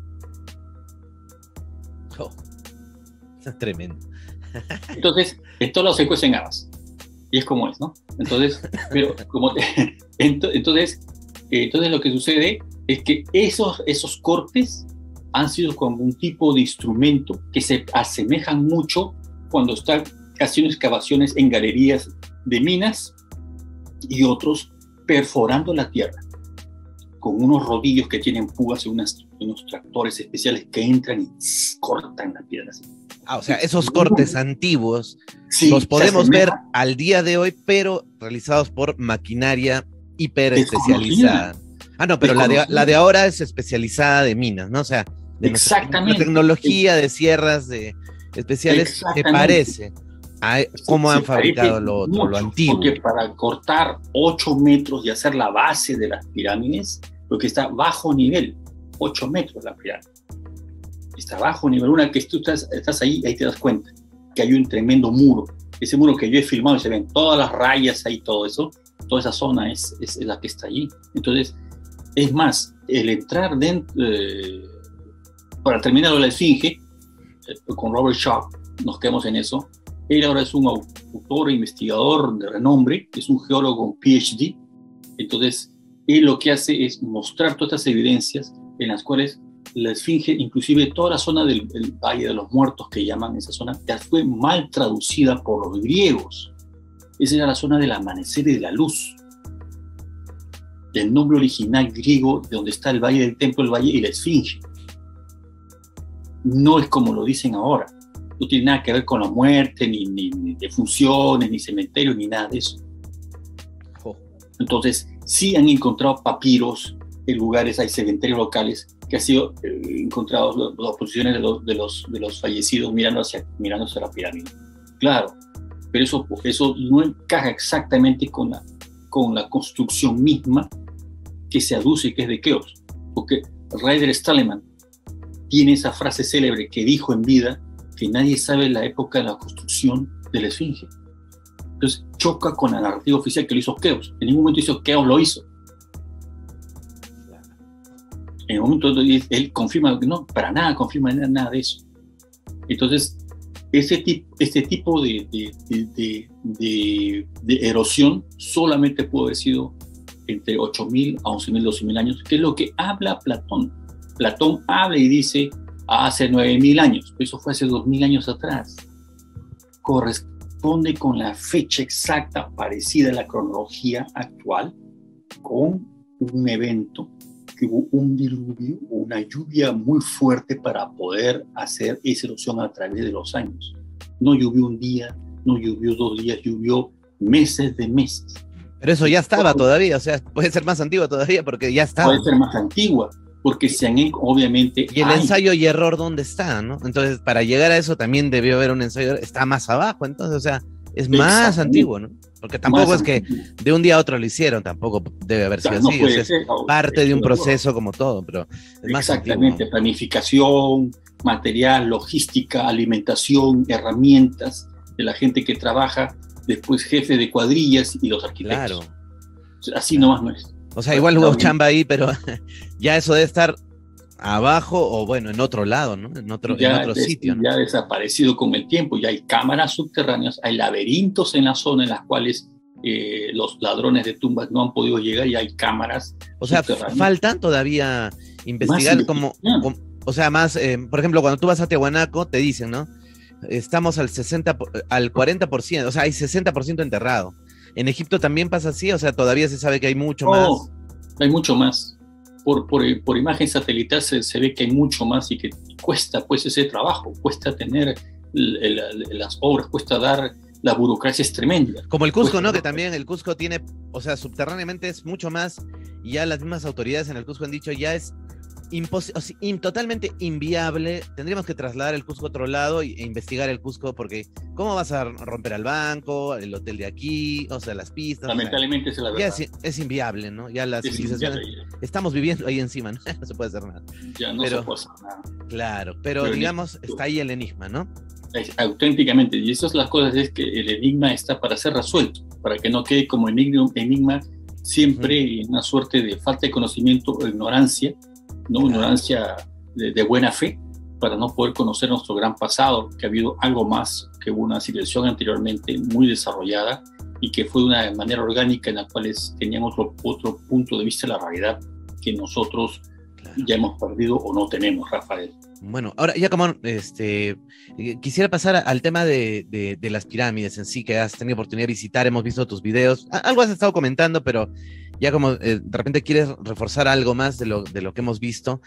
Es tremendo. Entonces, esto lo secuestran habas. Y es como es, ¿no? Entonces, entonces lo que sucede es que esos cortes han sido como un tipo de instrumento que se asemejan mucho cuando están haciendo excavaciones en galerías de minas y otros perforando la tierra con unos rodillos que tienen púas y unos tractores especiales que entran y cortan la piedra así. O sea, esos cortes antiguos los podemos ver al día de hoy, pero realizados por maquinaria hiper especializada. Ah, no, pero la de ahora es especializada de minas, ¿no? O sea, de exactamente. La tecnología de sierras especiales se parece a cómo han fabricado lo otro, mucho, lo antiguo. Porque para cortar 8 metros y hacer la base de las pirámides, lo que está bajo nivel, 8 metros la pirámide. Está bajo nivel. Una que tú estás ahí te das cuenta que hay un tremendo muro. Ese muro que yo he filmado y se ven todas las rayas ahí, todo eso, toda esa zona es la que está allí. Entonces, es más, el entrar dentro, para terminar lo de la Esfinge, con Robert Shaw, nos quedamos en eso. Él ahora es un autor e investigador de renombre, es un geólogo con PhD. Entonces, él lo que hace es mostrar todas estas evidencias en las cuales la Esfinge, inclusive toda la zona del Valle de los Muertos, que llaman esa zona, ya fue mal traducida por los griegos. Esa era la zona del amanecer y de la luz. El nombre original griego de donde está el Valle del Templo, el Valle y la Esfinge. No es como lo dicen ahora. No tiene nada que ver con la muerte, ni defunciones, ni cementerios, ni nada de eso. Entonces, sí han encontrado papiros en lugares, hay cementerios locales que han sido encontrados las posiciones de los fallecidos mirándose a la pirámide. Claro, pero eso no encaja exactamente con la construcción misma que se aduce que es de Keops. Porque Ryder Stallman tiene esa frase célebre que dijo en vida que nadie sabe la época de la construcción de la Esfinge. Entonces choca con la narrativa oficial que lo hizo Keops. En ningún momento dice Keops lo hizo. En el momento él confirma que no, para nada confirma nada de eso. Entonces, este tipo de erosión solamente puede haber sido entre 8.000 a 11.000, 12.000 años, que es lo que habla Platón. Platón habla y dice hace 9.000 años, pero eso fue hace 2.000 años atrás. Corresponde con la fecha exacta parecida a la cronología actual, con un evento que hubo un diluvio o una lluvia muy fuerte para poder hacer esa erosión a través de los años. No llovió un día, no llovió 2 días, llovió meses de meses. Pero eso ya estaba todavía, o sea, puede ser más antigua todavía porque ya estaba. Puede ser más antigua, porque se han, obviamente... Y el ensayo y error, ¿dónde está, no? Entonces, para llegar a eso también debió haber un ensayo, está más abajo, entonces, o sea, es más antiguo, ¿no? Porque tampoco es que de un día a otro lo hicieron, tampoco debe haber sido así, o sea, es parte de un proceso como todo, pero es más exactamente, antiguo. Planificación, material, logística, alimentación, herramientas de la gente que trabaja, después jefe de cuadrillas y los arquitectos. Claro. Así nomás no es. O sea, igual hubo chamba ahí, pero ya eso debe estar abajo o bueno, en otro lado, ¿no? En otro sitio, ¿no? Ya ha desaparecido con el tiempo, ya hay cámaras subterráneas, hay laberintos en la zona en las cuales los ladrones de tumbas no han podido llegar y hay cámaras. O sea, faltan todavía investigar o sea, más, por ejemplo, cuando tú vas a Tiahuanaco te dicen, ¿no? Estamos al 40%, o sea, hay 60% enterrado. ¿En Egipto también pasa así? O sea, todavía se sabe que hay mucho más. Hay mucho más. Por imagen satelital se ve que hay mucho más y que cuesta pues ese trabajo, cuesta tener las obras, cuesta dar, la burocracia es tremenda. Como el Cusco, ¿no? Que también el Cusco tiene, o sea, subterráneamente es mucho más, y ya las mismas autoridades en el Cusco han dicho, ya es totalmente inviable, tendríamos que trasladar el Cusco a otro lado e investigar el Cusco, porque ¿cómo vas a romper al banco, el hotel de aquí, o sea, las pistas? Lamentablemente, o sea, es la verdad. Ya es inviable, ¿no? Ya las civilizaciones, estamos viviendo ahí encima, ¿no? No se puede hacer nada. Ya no se puede hacer nada. Claro, pero digamos, está ahí el enigma, ¿no? Auténticamente, y esas son las cosas, es que el enigma está para ser resuelto, para que no quede como enigma siempre una suerte de falta de conocimiento o ignorancia, ¿no? Claro. Ignorancia de buena fe, para no poder conocer nuestro gran pasado, que ha habido algo más que una civilización anteriormente muy desarrollada y que fue de una manera orgánica en la cual tenían otro punto de vista de la realidad que nosotros ya hemos perdido o no tenemos, Rafael. Bueno, ahora ya como quisiera pasar al tema de las pirámides en sí, que has tenido oportunidad de visitar, hemos visto tus videos, algo has estado comentando, pero ya como de repente quieres reforzar algo más de lo que hemos visto,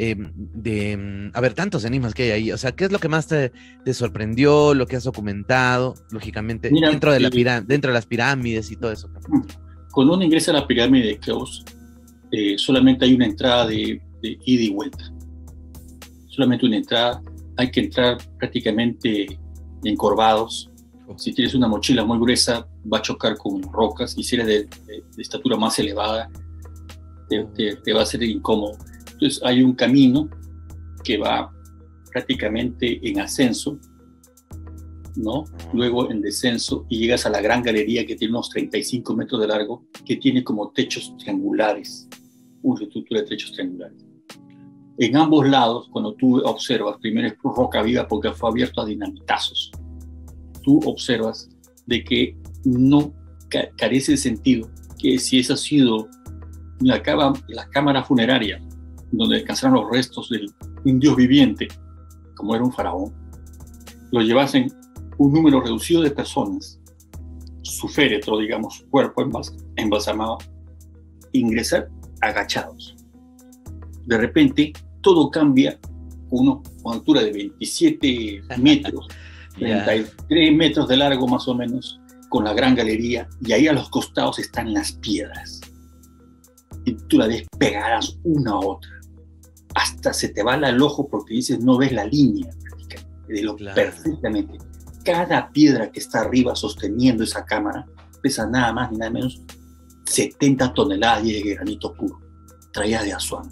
a ver, tantos enigmas que hay ahí, o sea, ¿qué es lo que más te sorprendió, lo que has documentado, lógicamente, dentro de las pirámides y todo eso? Cuando uno ingresa a la pirámide de Keops, solamente hay una entrada de ida y vuelta. Solamente una entrada. Hay que entrar prácticamente encorvados. Si tienes una mochila muy gruesa, va a chocar con rocas. Y si eres de estatura más elevada, te va a ser incómodo. Entonces hay un camino que va prácticamente en ascenso, ¿no? Luego en descenso, y llegas a la gran galería que tiene unos 35 metros de largo, que tiene como techos triangulares, una estructura de techos triangulares. En ambos lados, cuando tú observas, primero es roca viva porque fue abierto a dinamitazos. Tú observas de que no carece de sentido que si esa ha sido la cámara funeraria donde descansaron los restos de un dios viviente, como era un faraón, lo llevasen un número reducido de personas, su féretro, digamos, su cuerpo embalsamado, ingresar agachados. De repente, todo cambia con una altura de 27 metros, 33 metros de largo más o menos, con la gran galería, y ahí a los costados están las piedras. Y tú la ves pegadas una a otra. Hasta se te va el ojo porque dices, no ves la línea, de lo perfectamente. Cada piedra que está arriba sosteniendo esa cámara pesa nada más ni nada menos 70 toneladas de granito puro, traída de Asuán.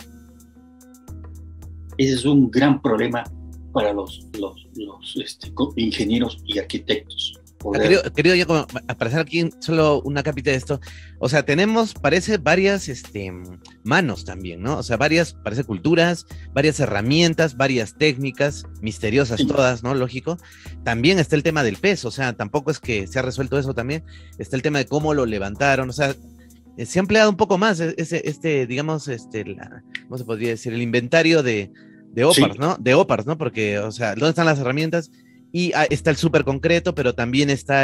Ese es un gran problema para los ingenieros y arquitectos. Querido yo, para hacer aquí solo una capita de esto, o sea, tenemos, parece, varias manos también, ¿no? O sea, parece culturas, varias herramientas, varias técnicas, misteriosas todas, ¿no? Lógico. También está el tema del peso, o sea, tampoco es que se ha resuelto eso también, está el tema de cómo lo levantaron, o sea, se ha empleado un poco más digamos, ¿cómo se podría decir? El inventario de OPARS, ¿no? De OPARS, ¿no? Porque, o sea, ¿dónde están las herramientas? Y está el súper concreto, pero también está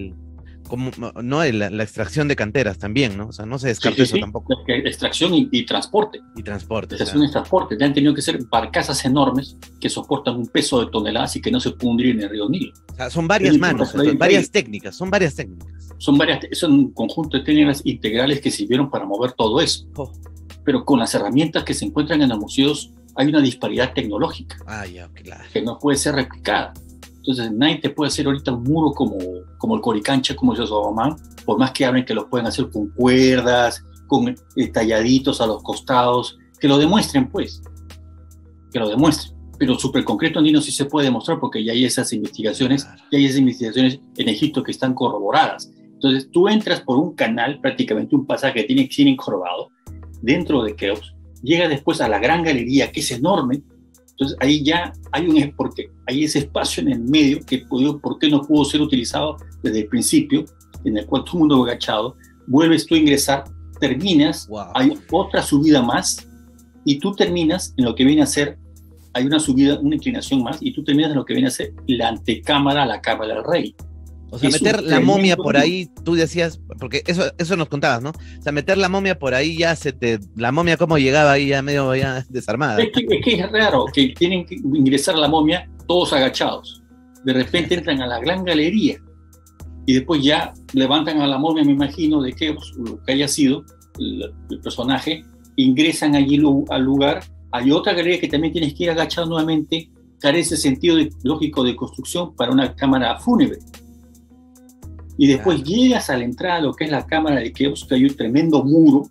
la extracción de canteras también, ¿no? O sea, no se descarta eso tampoco. Extracción y transporte. Y transporte. Extracción y transporte. Ya han tenido que ser barcazas enormes que soportan un peso de toneladas y que no se pueden hundir en el río Nilo. O sea, son varias manos, varias técnicas, son varias técnicas. Son un conjunto de técnicas integrales que sirvieron para mover todo eso. Pero con las herramientas que se encuentran en los museos hay una disparidad tecnológica que no puede ser replicada. Entonces nadie te puede hacer ahorita un muro como el Coricancha, como hizo Sobaman, por más que hablen que lo pueden hacer con cuerdas, con talladitos a los costados, que lo demuestren pues, que lo demuestren. Pero súper concreto andino sí se puede demostrar porque ya hay esas investigaciones, en Egipto que están corroboradas. Entonces tú entras por un canal, prácticamente un pasaje que tiene que ser encorvado, dentro de Keops, llega después a la gran galería que es enorme. Entonces ahí ya porque hay ese espacio en el medio que ¿por qué no pudo ser utilizado desde el principio, en el cual todo el mundo agachado? Vuelves tú a ingresar, terminas, hay otra subida más y tú terminas en lo que viene a ser, hay una subida, una inclinación más y tú terminas en lo que viene a ser la antecámara a la cámara del rey. O sea, meter la momia por ahí, tú decías, porque eso nos contabas, ¿no? O sea, meter la momia por ahí ya la momia cómo llegaba ahí ya medio desarmada. Es que es raro que tienen que ingresar a la momia todos agachados. De repente entran a la gran galería y después ya levantan a la momia, me imagino, de que lo que haya sido el personaje, ingresan allí al lugar. Hay otra galería que también tienes que ir agachado nuevamente, carece sentido lógico de construcción para una cámara fúnebre. Y después llegas a la entrada, lo que es la cámara de Keops, que hay un tremendo muro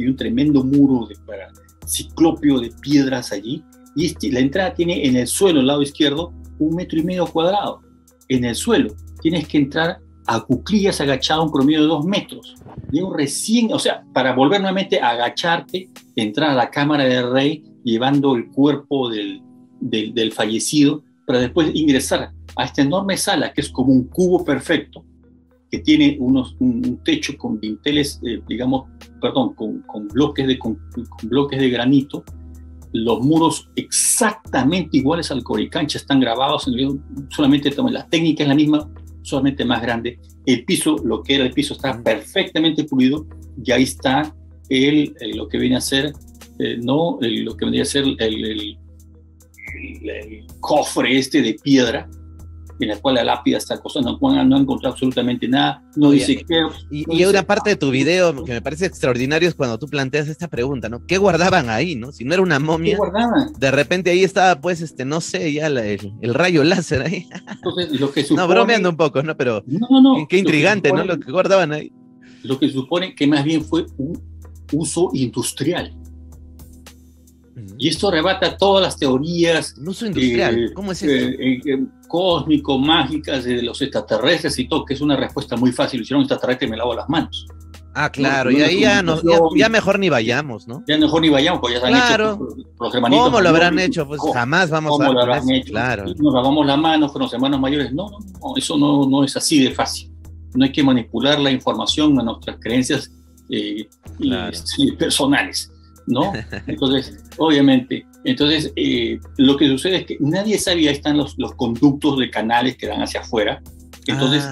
ciclópeo de piedras allí, y la entrada tiene en el suelo, al lado izquierdo, 1,5 metros cuadrados. En el suelo tienes que entrar a cuclillas agachado un promedio de 2 metros. Llego recién, o sea, para volver nuevamente a agacharte, entrar a la cámara del rey, llevando el cuerpo del fallecido, para después ingresar a esta enorme sala, que es como un cubo perfecto, que tiene un techo con dinteles, con bloques de granito, los muros exactamente iguales al Coricancha, están grabados, solamente la técnica es la misma, solamente más grande. El piso, lo que era el piso, está perfectamente pulido, y ahí está lo que viene a ser, lo que vendría a ser el cofre de piedra, en la cual la lápida está acostada, no ha encontrado absolutamente nada, no Oye, dice qué. Y una parte de tu video que me parece extraordinario es cuando tú planteas esta pregunta, ¿no? ¿Qué guardaban ahí, no? Si no era una momia, ¿Qué guardaban? de repente ahí estaba, pues, no sé, ya el rayo láser ahí. Entonces, lo que supone... No, bromeando un poco, ¿no? Pero no, qué intrigante, supone, ¿no? Lo que guardaban ahí. Lo que supone que más bien fue un uso industrial. Y esto rebata todas las teorías un uso industrial. ¿Cómo es esto? Cósmico, mágicas de los extraterrestres y todo, que es una respuesta muy fácil. Lo hicieron extraterrestre y me lavo las manos. Ah, claro, y ahí ya mejor ni vayamos, ¿no? Ya mejor ni vayamos, porque ya se han hecho por los hermanitos. ¿Cómo lo habrán hecho? Pues jamás vamos a... ¿Cómo lo habrán hecho? Claro. Nos lavamos las manos con los hermanos mayores. No, eso no es así de fácil. No hay que manipular la información a nuestras creencias personales, ¿no? Entonces, obviamente, lo que sucede es que nadie sabía, están los conductos de canales que dan hacia afuera. Entonces,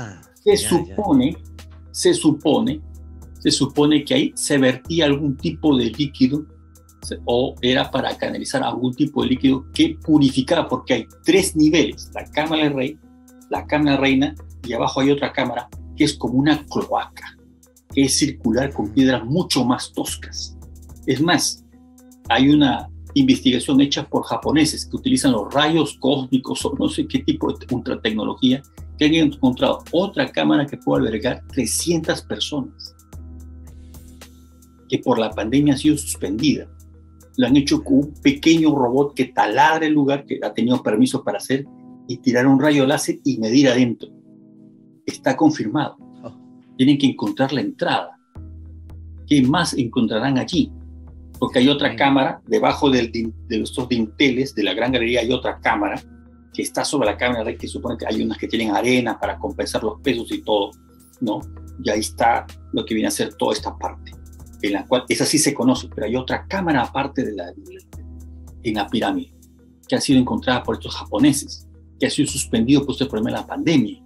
se supone que ahí se vertía algún tipo de líquido o era para canalizar algún tipo de líquido que purificaba, porque hay 3 niveles: la cámara del rey, la cámara reina, y abajo hay otra cámara que es como una cloaca, que es circular con piedras mucho más toscas. Es más, hay una investigación hecha por japoneses que utilizan los rayos cósmicos o no sé qué tipo de ultratecnología, que han encontrado otra cámara que puede albergar 300 personas, que por la pandemia ha sido suspendida. Lo han hecho con un pequeño robot que taladra el lugar, que ha tenido permiso para hacer, y tirar un rayo láser y medir adentro. Está confirmado. Tienen que encontrar la entrada. ¿Qué más encontrarán allí? Porque hay otra cámara, debajo de estos dinteles de la Gran Galería hay otra cámara que está sobre la cámara, que supone que hay unas que tienen arena para compensar los pesos y todo, ¿no? Y ahí está lo que viene a ser toda esta parte, en la cual esa sí se conoce, pero hay otra cámara aparte en la pirámide, que ha sido encontrada por estos japoneses, que ha sido suspendido por este problema de la pandemia,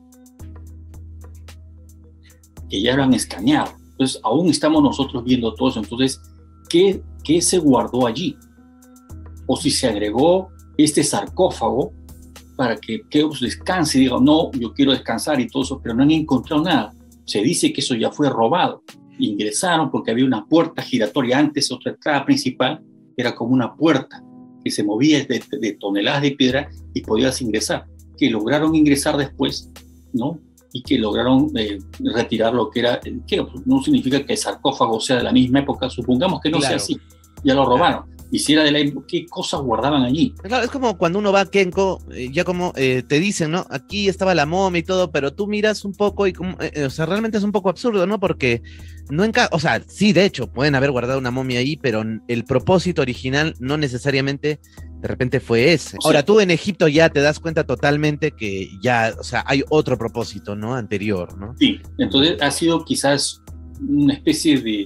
que ya lo han escaneado. Entonces, aún estamos nosotros viendo todo eso. Entonces, ¿qué se guardó allí? O si se agregó este sarcófago para que Keops descanse y diga, no, yo quiero descansar y todo eso, pero no han encontrado nada. Se dice que eso ya fue robado. Ingresaron porque había una puerta giratoria antes, otra entrada principal, era como una puerta que se movía de toneladas de piedra y podías ingresar, que lograron ingresar después, ¿no? Y que lograron retirar lo que era el Keops. No significa que el sarcófago sea de la misma época, supongamos que no sea así, ya lo robaron. Y si era de la época, ¿qué cosas guardaban allí? Claro, es como cuando uno va a Kenko, ya como te dicen, ¿no? Aquí estaba la momia y todo, pero tú miras un poco y como, o sea, realmente es un poco absurdo, ¿no? Porque no o sea, sí, de hecho, pueden haber guardado una momia ahí, pero el propósito original no necesariamente de repente fue ese. Ahora, tú en Egipto ya te das cuenta totalmente que ya, o sea, hay otro propósito, ¿no? Anterior, ¿no? Sí, entonces ha sido quizás una especie de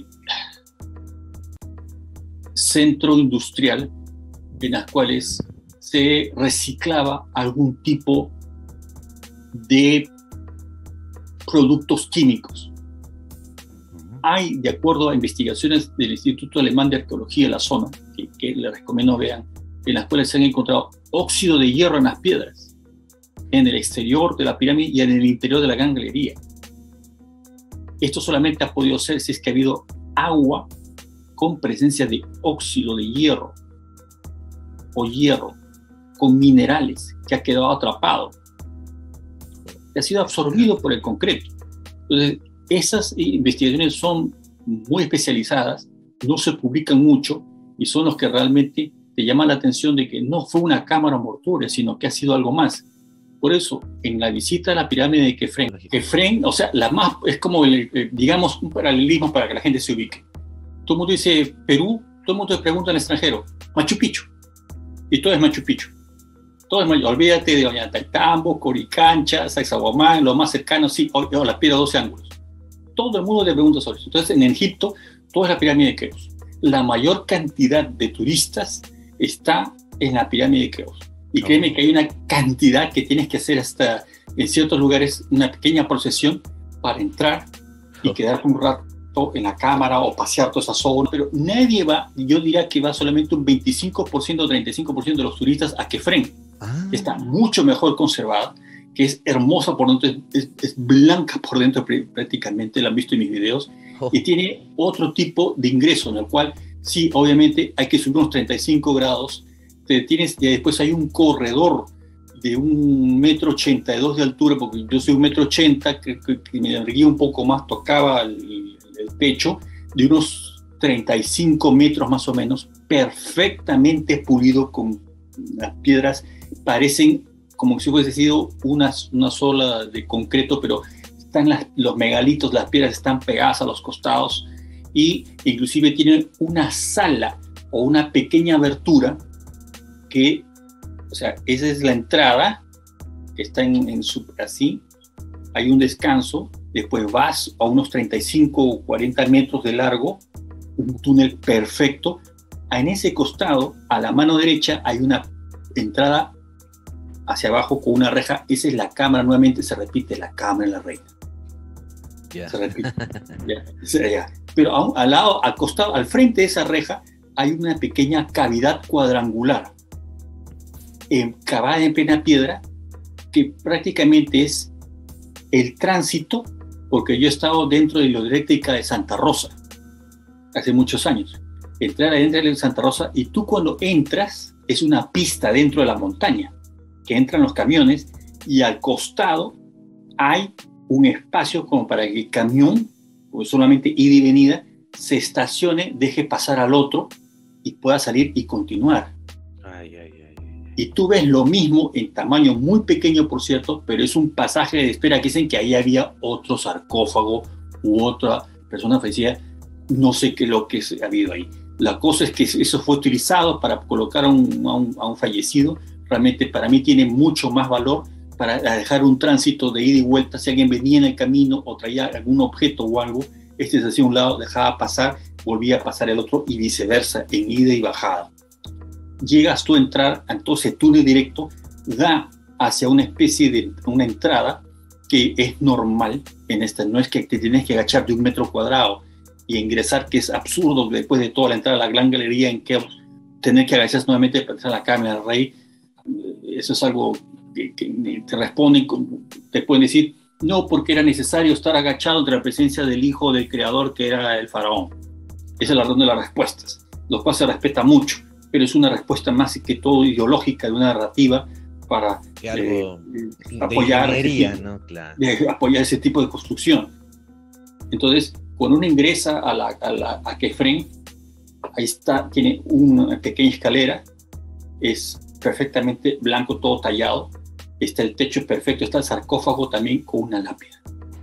centro industrial en las cuales se reciclaba algún tipo de productos químicos. Hay, de acuerdo a investigaciones del Instituto Alemán de Arqueología de la zona, que les recomiendo vean, en las cuales se han encontrado óxido de hierro en las piedras, en el exterior de la pirámide y en el interior de la Gran Galería. Esto solamente ha podido ser si es que ha habido agua con presencia de óxido de hierro o hierro con minerales que ha quedado atrapado, que ha sido absorbido por el concreto. Entonces, esas investigaciones son muy especializadas, no se publican mucho y son los que realmente te llaman la atención de que no fue una cámara mortuoria, sino que ha sido algo más. Por eso, en la visita a la pirámide de Kefren, o sea, la más, es como, digamos, un paralelismo para que la gente se ubique. Todo el mundo dice Perú, todo el mundo te pregunta en el extranjero, Machu Picchu, y todo es Machu Picchu. Todo es olvídate de Ollantaytambo, Coricancha, Sacsayhuamán, lo más cercano, sí, o la piedra de 12 ángulos. Todo el mundo le pregunta sobre eso. Entonces, en Egipto, todo es la pirámide de Keops. La mayor cantidad de turistas está en la pirámide de Keops. Y créeme que hay una cantidad que tienes que hacer hasta en ciertos lugares, una pequeña procesión para entrar y quedarte un rato en la cámara o pasear toda esa zona, pero nadie va, yo diría que va solamente un 25% o 35% de los turistas a Kefren, que está mucho mejor conservada, que es hermosa por dentro, es blanca por dentro prácticamente, la han visto en mis videos, y tiene otro tipo de ingreso, en el cual sí, obviamente hay que subir unos 35 grados, te tienes, y después hay un corredor de 1,82 m de altura, porque yo soy 1,80 m, que me erguía un poco más, tocaba el techo, de unos 35 metros más o menos, perfectamente pulido, con las piedras parecen como si hubiese sido una sola de concreto, pero están los megalitos, las piedras están pegadas a los costados, y inclusive tienen una sala o una pequeña abertura que, o sea, esa es la entrada, que está así, hay un descanso, después vas a unos 35 o 40 metros de largo, un túnel perfecto. En ese costado, a la mano derecha, hay una entrada hacia abajo con una reja. Esa es la cámara, nuevamente se repite, la cámara en la reina. Yeah. Se repite. Yeah. Pero al lado, al costado, al frente de esa reja, hay una pequeña cavidad cuadrangular, cavada en plena piedra, que prácticamente es el tránsito, porque yo he estado dentro de la hidroeléctrica de Santa Rosa hace muchos años. Entrar adentro de Santa Rosa, y tú cuando entras, es una pista dentro de la montaña, que entran los camiones, y al costado hay un espacio como para que el camión, pues solamente ida y venida, se estacione, deje pasar al otro y pueda salir y continuar. Y tú ves lo mismo en tamaño muy pequeño, por cierto, pero es un pasaje de espera que dicen que ahí había otro sarcófago u otra persona fallecida. No sé qué es lo que ha habido ahí. La cosa es que eso fue utilizado para colocar a un fallecido. Realmente para mí tiene mucho más valor para dejar un tránsito de ida y vuelta. Si alguien venía en el camino o traía algún objeto o algo, se hacía un lado, dejaba pasar, volvía a pasar el otro, y viceversa, en ida y bajada. Llegas tú a entrar, entonces el túnel directo da hacia una especie de una entrada que es normal en esta. No es que te tienes que agachar de 1 metro cuadrado y ingresar, que es absurdo después de toda la entrada a la gran galería en que tener que agacharse nuevamente para entrar a la cámara del rey. Eso es algo que te responden, te pueden decir, no, porque era necesario estar agachado ante la presencia del hijo del creador, que era el faraón. Esa es la razón de las respuestas, lo cual se respeta mucho, pero es una respuesta más que todo ideológica, de una narrativa para apoyar, ¿no? Claro. Apoyar ese tipo de construcción. Entonces, cuando uno ingresa a Kefren, ahí está, tiene una pequeña escalera, es perfectamente blanco, todo tallado, está el techo perfecto, está el sarcófago también con una lápida.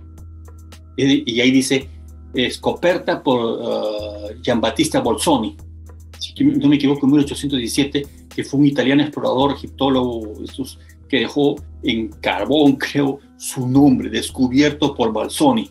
Y ahí dice, es coperta por Giambattista Bolzoni, si no me equivoco, en 1817, que fue un italiano explorador, egiptólogo, que dejó en carbón, creo, su nombre, descubierto por Bolzoni.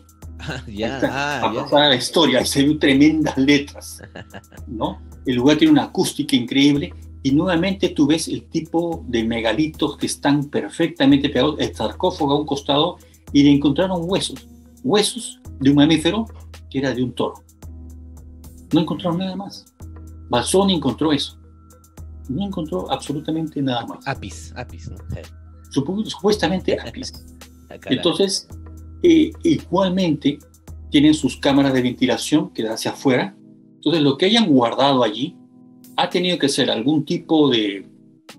A pasar a la historia, y se ven tremendas letras, ¿no? El lugar tiene una acústica increíble, y nuevamente tú ves el tipo de megalitos que están perfectamente pegados, el sarcófago a un costado, y le encontraron huesos de un mamífero que era de un toro. No encontraron nada más. Bolzoni encontró eso. No encontró absolutamente nada más. Apis, ¿no? Supuestamente Apis. Entonces, igualmente tienen sus cámaras de ventilación que dan hacia afuera. Entonces, lo que hayan guardado allí ha tenido que ser algún tipo de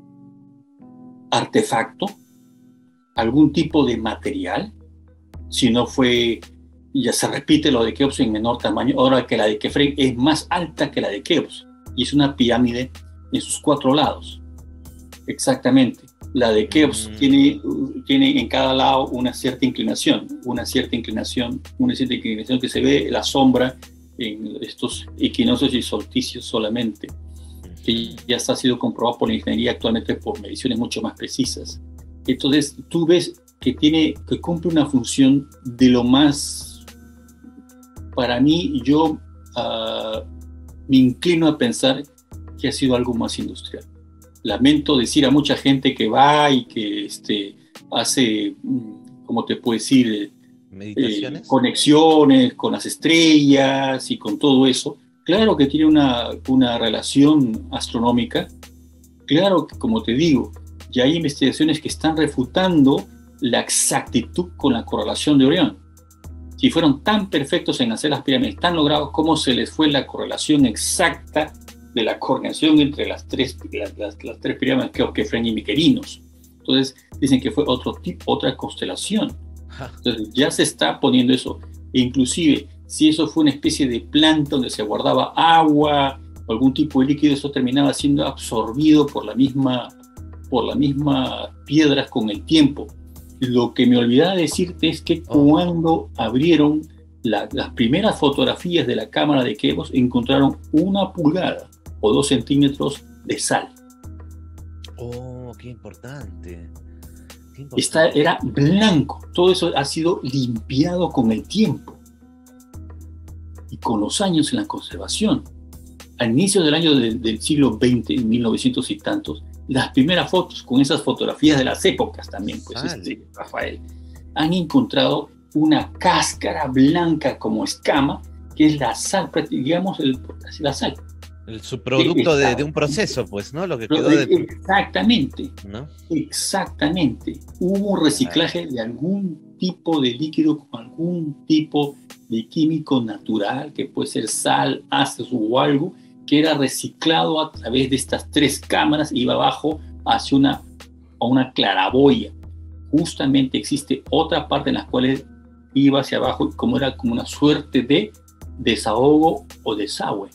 artefacto, algún tipo de material. Si no fue, ya se repite lo de Keops en menor tamaño, ahora que la de Kefren es más alta que la de Keops, y es una pirámide en sus 4 lados. Exactamente. La de Keops tiene en cada lado una cierta inclinación que se ve la sombra en estos equinoccios y solsticios solamente, que ya ha sido comprobado por la ingeniería actualmente por mediciones mucho más precisas. Entonces tú ves que cumple una función de lo más, para mí, yo me inclino a pensar que ha sido algo más industrial. Lamento decir a mucha gente que va y que hace, ¿cómo te puedo decir? ¿Meditaciones? Conexiones con las estrellas y con todo eso. Claro que tiene una relación astronómica. Claro que, como te digo, ya hay investigaciones que están refutando la exactitud con la correlación de Orión. Si fueron tan perfectos en hacer las pirámides, tan logrados, ¿cómo se les fue la correlación exacta de la coordinación entre las tres pirámides que Efren y Miquerinos? Entonces dicen que fue otra constelación. Entonces ya se está poniendo eso. E inclusive, si eso fue una especie de planta donde se guardaba agua o algún tipo de líquido, eso terminaba siendo absorbido por la misma piedras con el tiempo. Lo que me olvidaba decirte es que cuando abrieron las primeras fotografías de la cámara de Keops, encontraron 1 pulgada o 2 centímetros de sal. Oh, qué importante. Era blanco. Todo eso ha sido limpiado con el tiempo y con los años en la conservación. Al inicio del año del siglo XX, en 1900 y tantos, las primeras fotos, con esas fotografías de las épocas también, pues Rafael, han encontrado una cáscara blanca como escama, que es la sal, digamos, la sal. El subproducto de un proceso, pues, ¿no? Lo que quedó Exactamente, ¿no? Exactamente. Hubo un reciclaje de algún tipo de líquido con algún tipo de químico natural, que puede ser sal, ácido o algo, que era reciclado a través de estas 3 cámaras y iba abajo hacia una claraboya. Justamente existe otra parte en la cual iba hacia abajo, era como una suerte de desahogo o desagüe.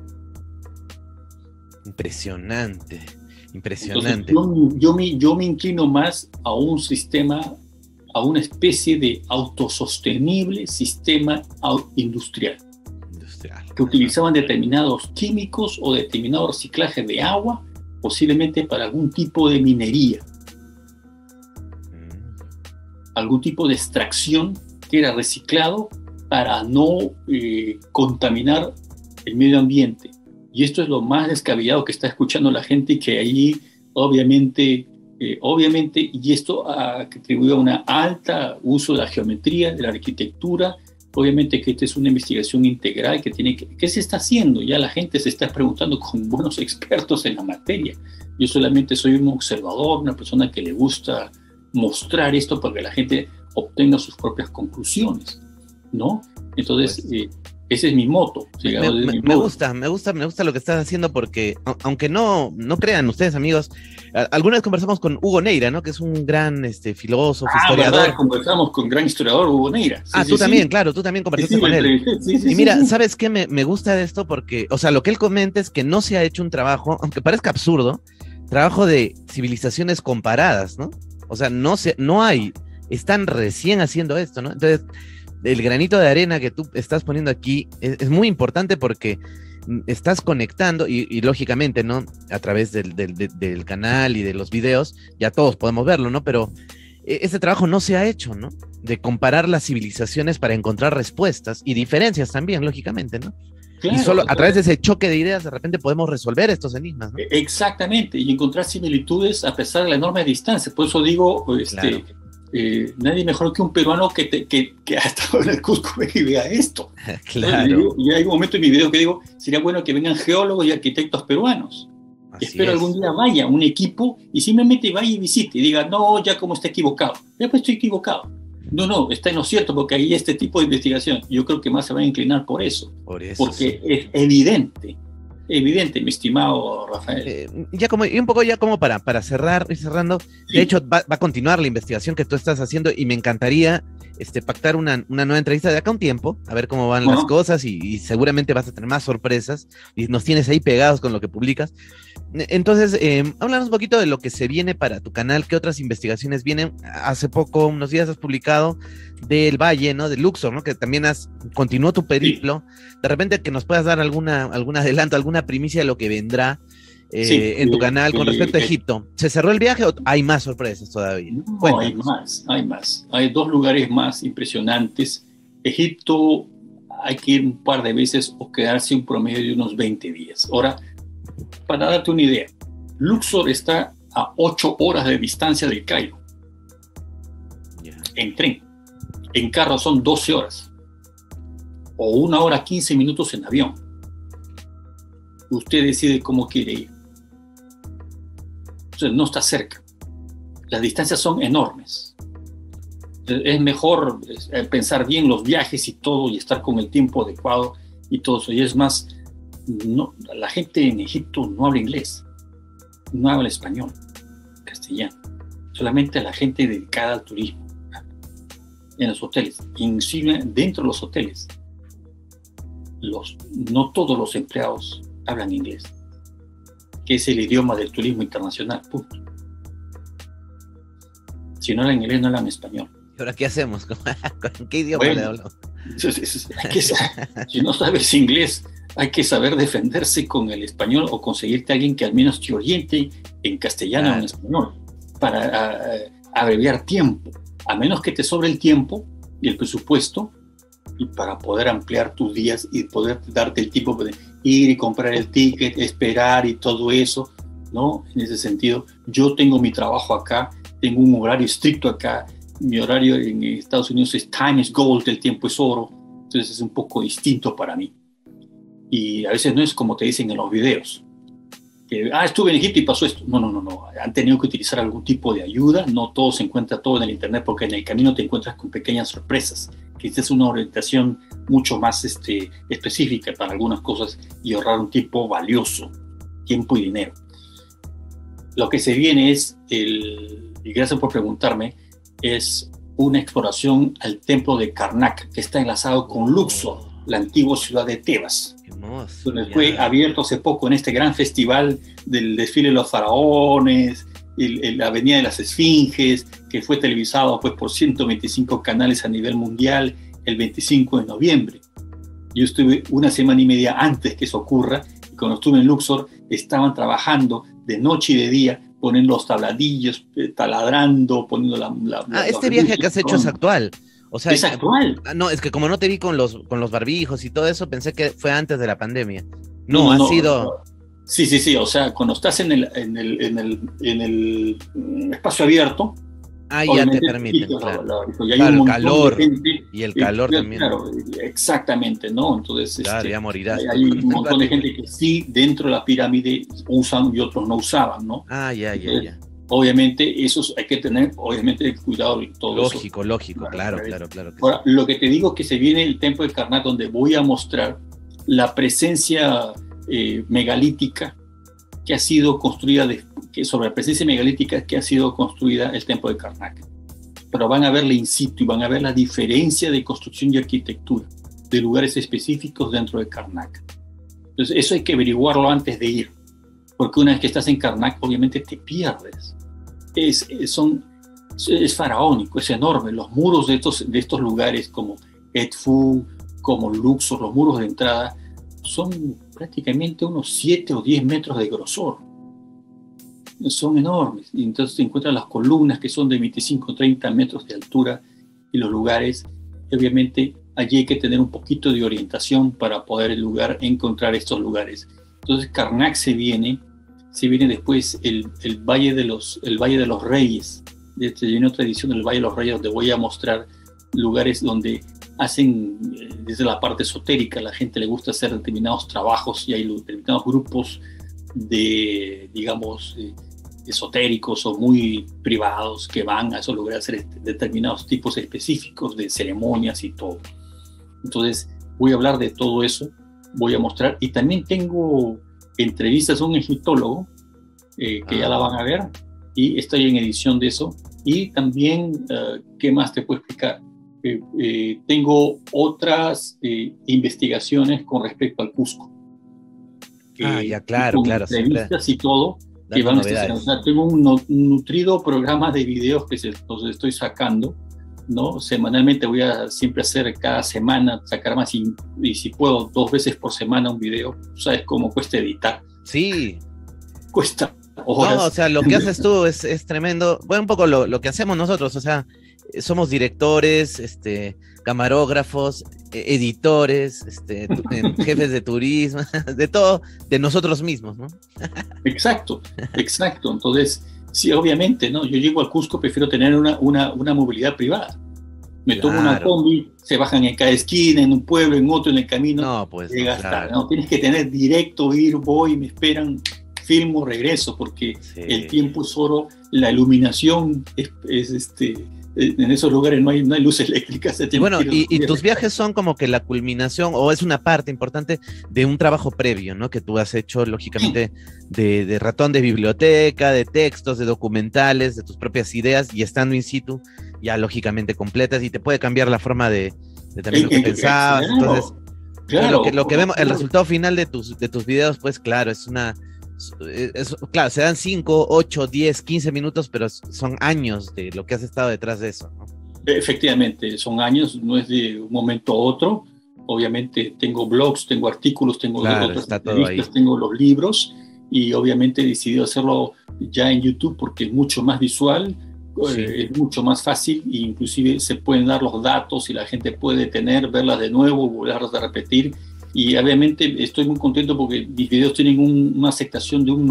Impresionante. Entonces, yo me inclino más a un sistema, a una especie de autosostenible sistema industrial. Que utilizaban determinados químicos o determinado reciclaje de agua, posiblemente para algún tipo de minería, algún tipo de extracción que era reciclado para no contaminar el medio ambiente. Y esto es lo más descabellado que está escuchando la gente, que ahí obviamente, y esto atribuye a un alto uso de la geometría, de la arquitectura. Obviamente que esta es una investigación integral ¿qué se está haciendo? Ya la gente se está preguntando con buenos expertos en la materia. Yo solamente soy un observador, una persona que le gusta mostrar esto para que la gente obtenga sus propias conclusiones, ¿no? Entonces, ese es mi moto. Me gusta lo que estás haciendo, porque aunque no crean ustedes, amigos, alguna vez conversamos con Hugo Neira, ¿no? Que es un gran filósofo, historiador. ¿Verdad? Conversamos con gran historiador Hugo Neira. Tú también, claro, tú también conversaste con él. Y mira, ¿sabes qué? Me gusta de esto porque, o sea, lo que él comenta es que no se ha hecho un trabajo, aunque parezca absurdo, trabajo de civilizaciones comparadas, ¿no? O sea, están recién haciendo esto, ¿no? Entonces, el granito de arena que tú estás poniendo aquí es muy importante, porque estás conectando y lógicamente, ¿no? A través del canal y de los videos, ya todos podemos verlo, ¿no? Pero ese trabajo no se ha hecho, ¿no? De comparar las civilizaciones para encontrar respuestas y diferencias también, lógicamente, ¿no? Claro, y solo a través de ese choque de ideas de repente podemos resolver estos enigmas, ¿no? Exactamente, y encontrar similitudes a pesar de la enorme distancia. Por eso digo, claro. Nadie mejor que un peruano que ha estado en el Cusco y vea esto. Claro. Y hay un momento en mi video que digo, sería bueno que vengan geólogos y arquitectos peruanos. Espero algún día vaya un equipo y simplemente vaya y visite y diga, no, ya como está equivocado. Ya pues estoy equivocado. No, está en lo cierto, porque hay este tipo de investigación. Yo creo que más se van a inclinar por eso. Porque sí. Es evidente, mi estimado Rafael. Y un poco ya como para ir cerrando, sí. De hecho va a continuar la investigación que tú estás haciendo, y me encantaría pactar una nueva entrevista de acá a un tiempo, a ver cómo van las cosas, y seguramente vas a tener más sorpresas, y nos tienes ahí pegados con lo que publicas. Entonces, háblanos un poquito de lo que se viene para tu canal, qué otras investigaciones vienen. Hace poco, unos días, has publicado del Valle, ¿no? De Luxor, ¿no? Que también continuó tu periplo. Sí. De repente que nos puedas dar algún adelanto, alguna primicia de lo que vendrá en tu canal con respecto a Egipto. ¿Se cerró el viaje o hay más sorpresas todavía? No, hay más. Hay 2 lugares más impresionantes. Egipto hay que ir un par de veces o quedarse un promedio de unos 20 días. Ahora, para darte una idea, Luxor está a 8 horas de distancia del Cairo. En tren. En carro son 12 horas. O 1 hora 15 minutos en avión. Usted decide cómo quiere ir. Entonces, no está cerca. Las distancias son enormes. Es mejor pensar bien los viajes y todo y estar con el tiempo adecuado y todo eso. Y es más, no, la gente en Egipto no habla inglés, no habla español, castellano. Solamente la gente dedicada al turismo en los hoteles, inclusive dentro de los hoteles. No todos los empleados hablan inglés, que es el idioma del turismo internacional, punto. Si no hablan inglés, no hablan español. ¿Y ahora qué hacemos? ¿Con qué idioma le hablamos? Si no sabes inglés, hay que saber defenderse con el español o conseguirte a alguien que al menos te oriente en castellano o en español para abreviar tiempo, a menos que te sobre el tiempo y el presupuesto y para poder ampliar tus días y poder darte el tiempo de ir y comprar el ticket, esperar y todo eso, ¿no? En ese sentido, yo tengo mi trabajo acá, tengo un horario estricto acá, mi horario en Estados Unidos es time is gold, el tiempo es oro, entonces es un poco distinto para mí. Y a veces no es como te dicen en los videos, que estuve en Egipto y pasó esto. No, han tenido que utilizar algún tipo de ayuda, no todo se encuentra todo en el internet, porque en el camino te encuentras con pequeñas sorpresas, que esta es una orientación mucho más específica para algunas cosas y ahorrar un tiempo valioso, tiempo y dinero. Lo que se viene es, y gracias por preguntarme, es una exploración al templo de Karnak, que está enlazado con Luxor, la antigua ciudad de Tebas, donde fue abierto hace poco en este gran festival del desfile de los faraones, la avenida de las esfinges, que fue televisado pues, por 125 canales a nivel mundial el 25 de noviembre. Yo estuve una semana y media antes que eso ocurra, y cuando estuve en Luxor estaban trabajando de noche y de día, poniendo los tabladillos, taladrando, poniendo este viaje que has hecho es actual. O sea, es actual. No, es que como no te vi con los barbijos y todo eso, pensé que fue antes de la pandemia. No, ha sido... No. Sí, o sea, cuando estás en el espacio abierto... ya te permiten, claro. El calor, y el calor también. Claro, exactamente, ¿no? Entonces, claro, ya morirás. Hay un montón de gente que sí, dentro de la pirámide usan y otros no usaban, ¿no? Ya. Obviamente, hay que tener, obviamente, cuidado y todo lógico, eso. Lógico, claro. Ahora, lo que te digo que se viene el templo de Karnak, donde voy a mostrar la presencia megalítica que ha sido construida, sobre la presencia megalítica que ha sido construida el templo de Karnak. Pero van a verla in situ y van a ver la diferencia de construcción y arquitectura de lugares específicos dentro de Karnak. Entonces, eso hay que averiguarlo antes de ir, porque una vez que estás en Karnak, obviamente te pierdes. Es faraónico, es enorme. Los muros de estos lugares como Edfu, como Luxor, los muros de entrada, son prácticamente unos 7 o 10 metros de grosor. Son enormes. Y entonces se encuentran las columnas que son de 25 o 30 metros de altura y los lugares. Obviamente allí hay que tener un poquito de orientación para poder encontrar estos lugares. Entonces Karnak se viene después el Valle de los Reyes. Hay una tradición del Valle de los Reyes donde voy a mostrar lugares donde hacen, desde la parte esotérica, la gente le gusta hacer determinados trabajos y hay determinados grupos digamos, esotéricos o muy privados que van a esos lugares a hacer determinados tipos específicos de ceremonias y todo. Entonces, voy a hablar de todo eso, voy a mostrar, y también tengo entrevistas a un egiptólogo que ya la van a ver, y estoy en edición de eso, y también, ¿qué más te puedo explicar? Tengo otras investigaciones con respecto al Cusco. Claro. Entrevistas y todo. Que van o sea, tengo un nutrido programa de videos que los estoy sacando, ¿no? Semanalmente voy a siempre hacer cada semana, sacar más y si puedo 2 veces por semana un video. ¿Sabes cómo cuesta editar? Sí. Cuesta horas. No, o sea, lo que haces tú es tremendo. Bueno, un poco lo que hacemos nosotros, o sea, somos directores, camarógrafos, editores, jefes de turismo, de todo, de nosotros mismos, ¿no? Exacto. Entonces, sí, obviamente, ¿no? Yo llego al Cusco, prefiero tener una movilidad privada. Me tomo una combi, se bajan en cada esquina, en un pueblo, en otro, en el camino. No, pues. ¿No? Tienes que tener directo, voy, me esperan, filmo, regreso, porque el tiempo es oro, la iluminación es en esos lugares no hay luz eléctrica. Y bueno, y tus viajes son como que la culminación, o es una parte importante de un trabajo previo, ¿no? Que tú has hecho, lógicamente, de ratón de biblioteca, de textos, de documentales, de tus propias ideas, y estando in situ, ya lógicamente completas, y te puede cambiar la forma de también lo que pensabas. Claro, entonces, claro, lo que vemos, el resultado final de tus videos, pues claro, claro, se dan 5, 8, 10, 15 minutos, pero son años de lo que has estado detrás de eso, ¿no? Efectivamente, son años, no es de un momento a otro. Obviamente tengo blogs, tengo artículos, tengo otras entrevistas, tengo los libros, y obviamente he decidido hacerlo ya en YouTube porque es mucho más visual, sí. Es mucho más fácil, e inclusive se pueden dar los datos y la gente puede verlas de nuevo, volverlas a repetir. Y obviamente estoy muy contento porque mis videos tienen una aceptación de un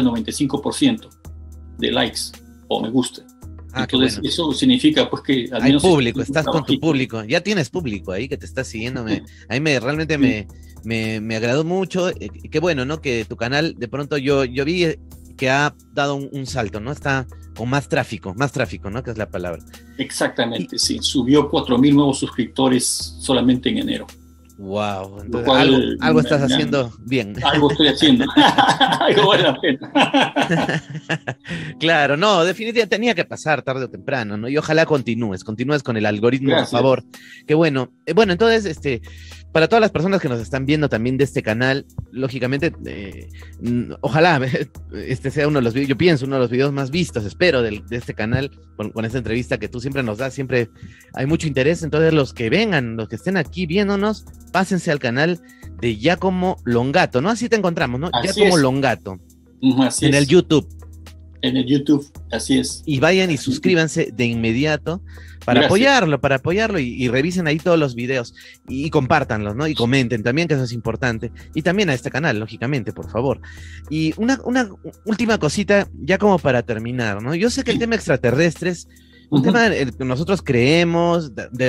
90-95% de likes o me gusta. Entonces, bueno, eso significa pues que al menos hay público, estás con tu público, ya tienes público ahí que te está siguiendo. A mí realmente me agradó mucho. Qué bueno, ¿no? Que tu canal, de pronto yo vi que ha dado un salto, ¿no? Está con más tráfico, ¿no? Que es la palabra. Exactamente, sí. Subió 4,000 nuevos suscriptores solamente en enero. Wow, entonces algo estás haciendo bien. Algo estoy haciendo. Algo vale la pena. Claro, no, definitivamente tenía que pasar tarde o temprano, ¿no? Y ojalá continúes con el algoritmo. Gracias. A favor. Qué bueno. Bueno, entonces, para todas las personas que nos están viendo también de este canal, lógicamente, ojalá sea uno de los videos, yo pienso, uno de los videos más vistos, espero, de este canal, con esta entrevista que tú siempre nos das, siempre hay mucho interés. Entonces, los que vengan, los que estén aquí viéndonos, pásense al canal de Giacomo Longato, ¿no? Así te encontramos, ¿no? Así Giacomo es. Longato. Así en es. el YouTube. En el YouTube, así es. Y vayan y suscríbanse de inmediato para apoyarlo y revisen ahí todos los videos y compártanlos, ¿no? Y comenten también, que eso es importante. Y también a este canal, lógicamente, por favor. Y una última cosita, ya como para terminar, ¿no? Yo sé que el tema extraterrestres, un tema en el que nosotros creemos,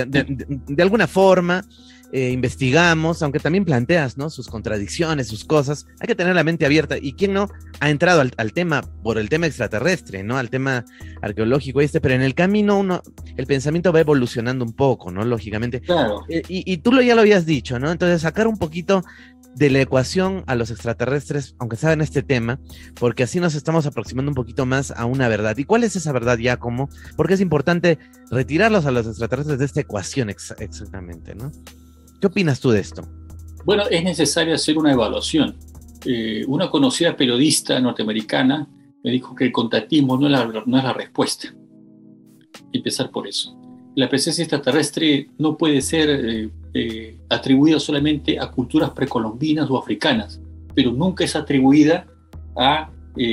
de alguna forma, investigamos, aunque también planteas, ¿no? Sus contradicciones, sus cosas. Hay que tener la mente abierta. ¿Y quién no ha entrado al tema por el tema extraterrestre, ¿no? Al tema arqueológico pero en el camino el pensamiento va evolucionando un poco, ¿no? Lógicamente. Claro. Y tú ya lo habías dicho, ¿no? Entonces, sacar un poquito de la ecuación a los extraterrestres, aunque saben este tema, porque así nos estamos aproximando un poquito más a una verdad. ¿Y cuál es esa verdad, Giacomo? Porque es importante retirarlos a los extraterrestres de esta ecuación exactamente, ¿no? ¿Qué opinas tú de esto? Bueno, es necesario hacer una evaluación. Una conocida periodista norteamericana me dijo que el contactismo no es la respuesta. Empezar por eso. La presencia extraterrestre no puede ser atribuida solamente a culturas precolombinas o africanas, pero nunca es atribuida a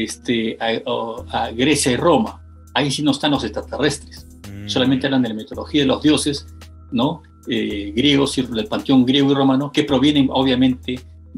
Grecia y Roma. Ahí sí no están los extraterrestres. Solamente hablan de la mitología de los dioses, ¿no? Griegos, del panteón griego y romano, que provienen obviamente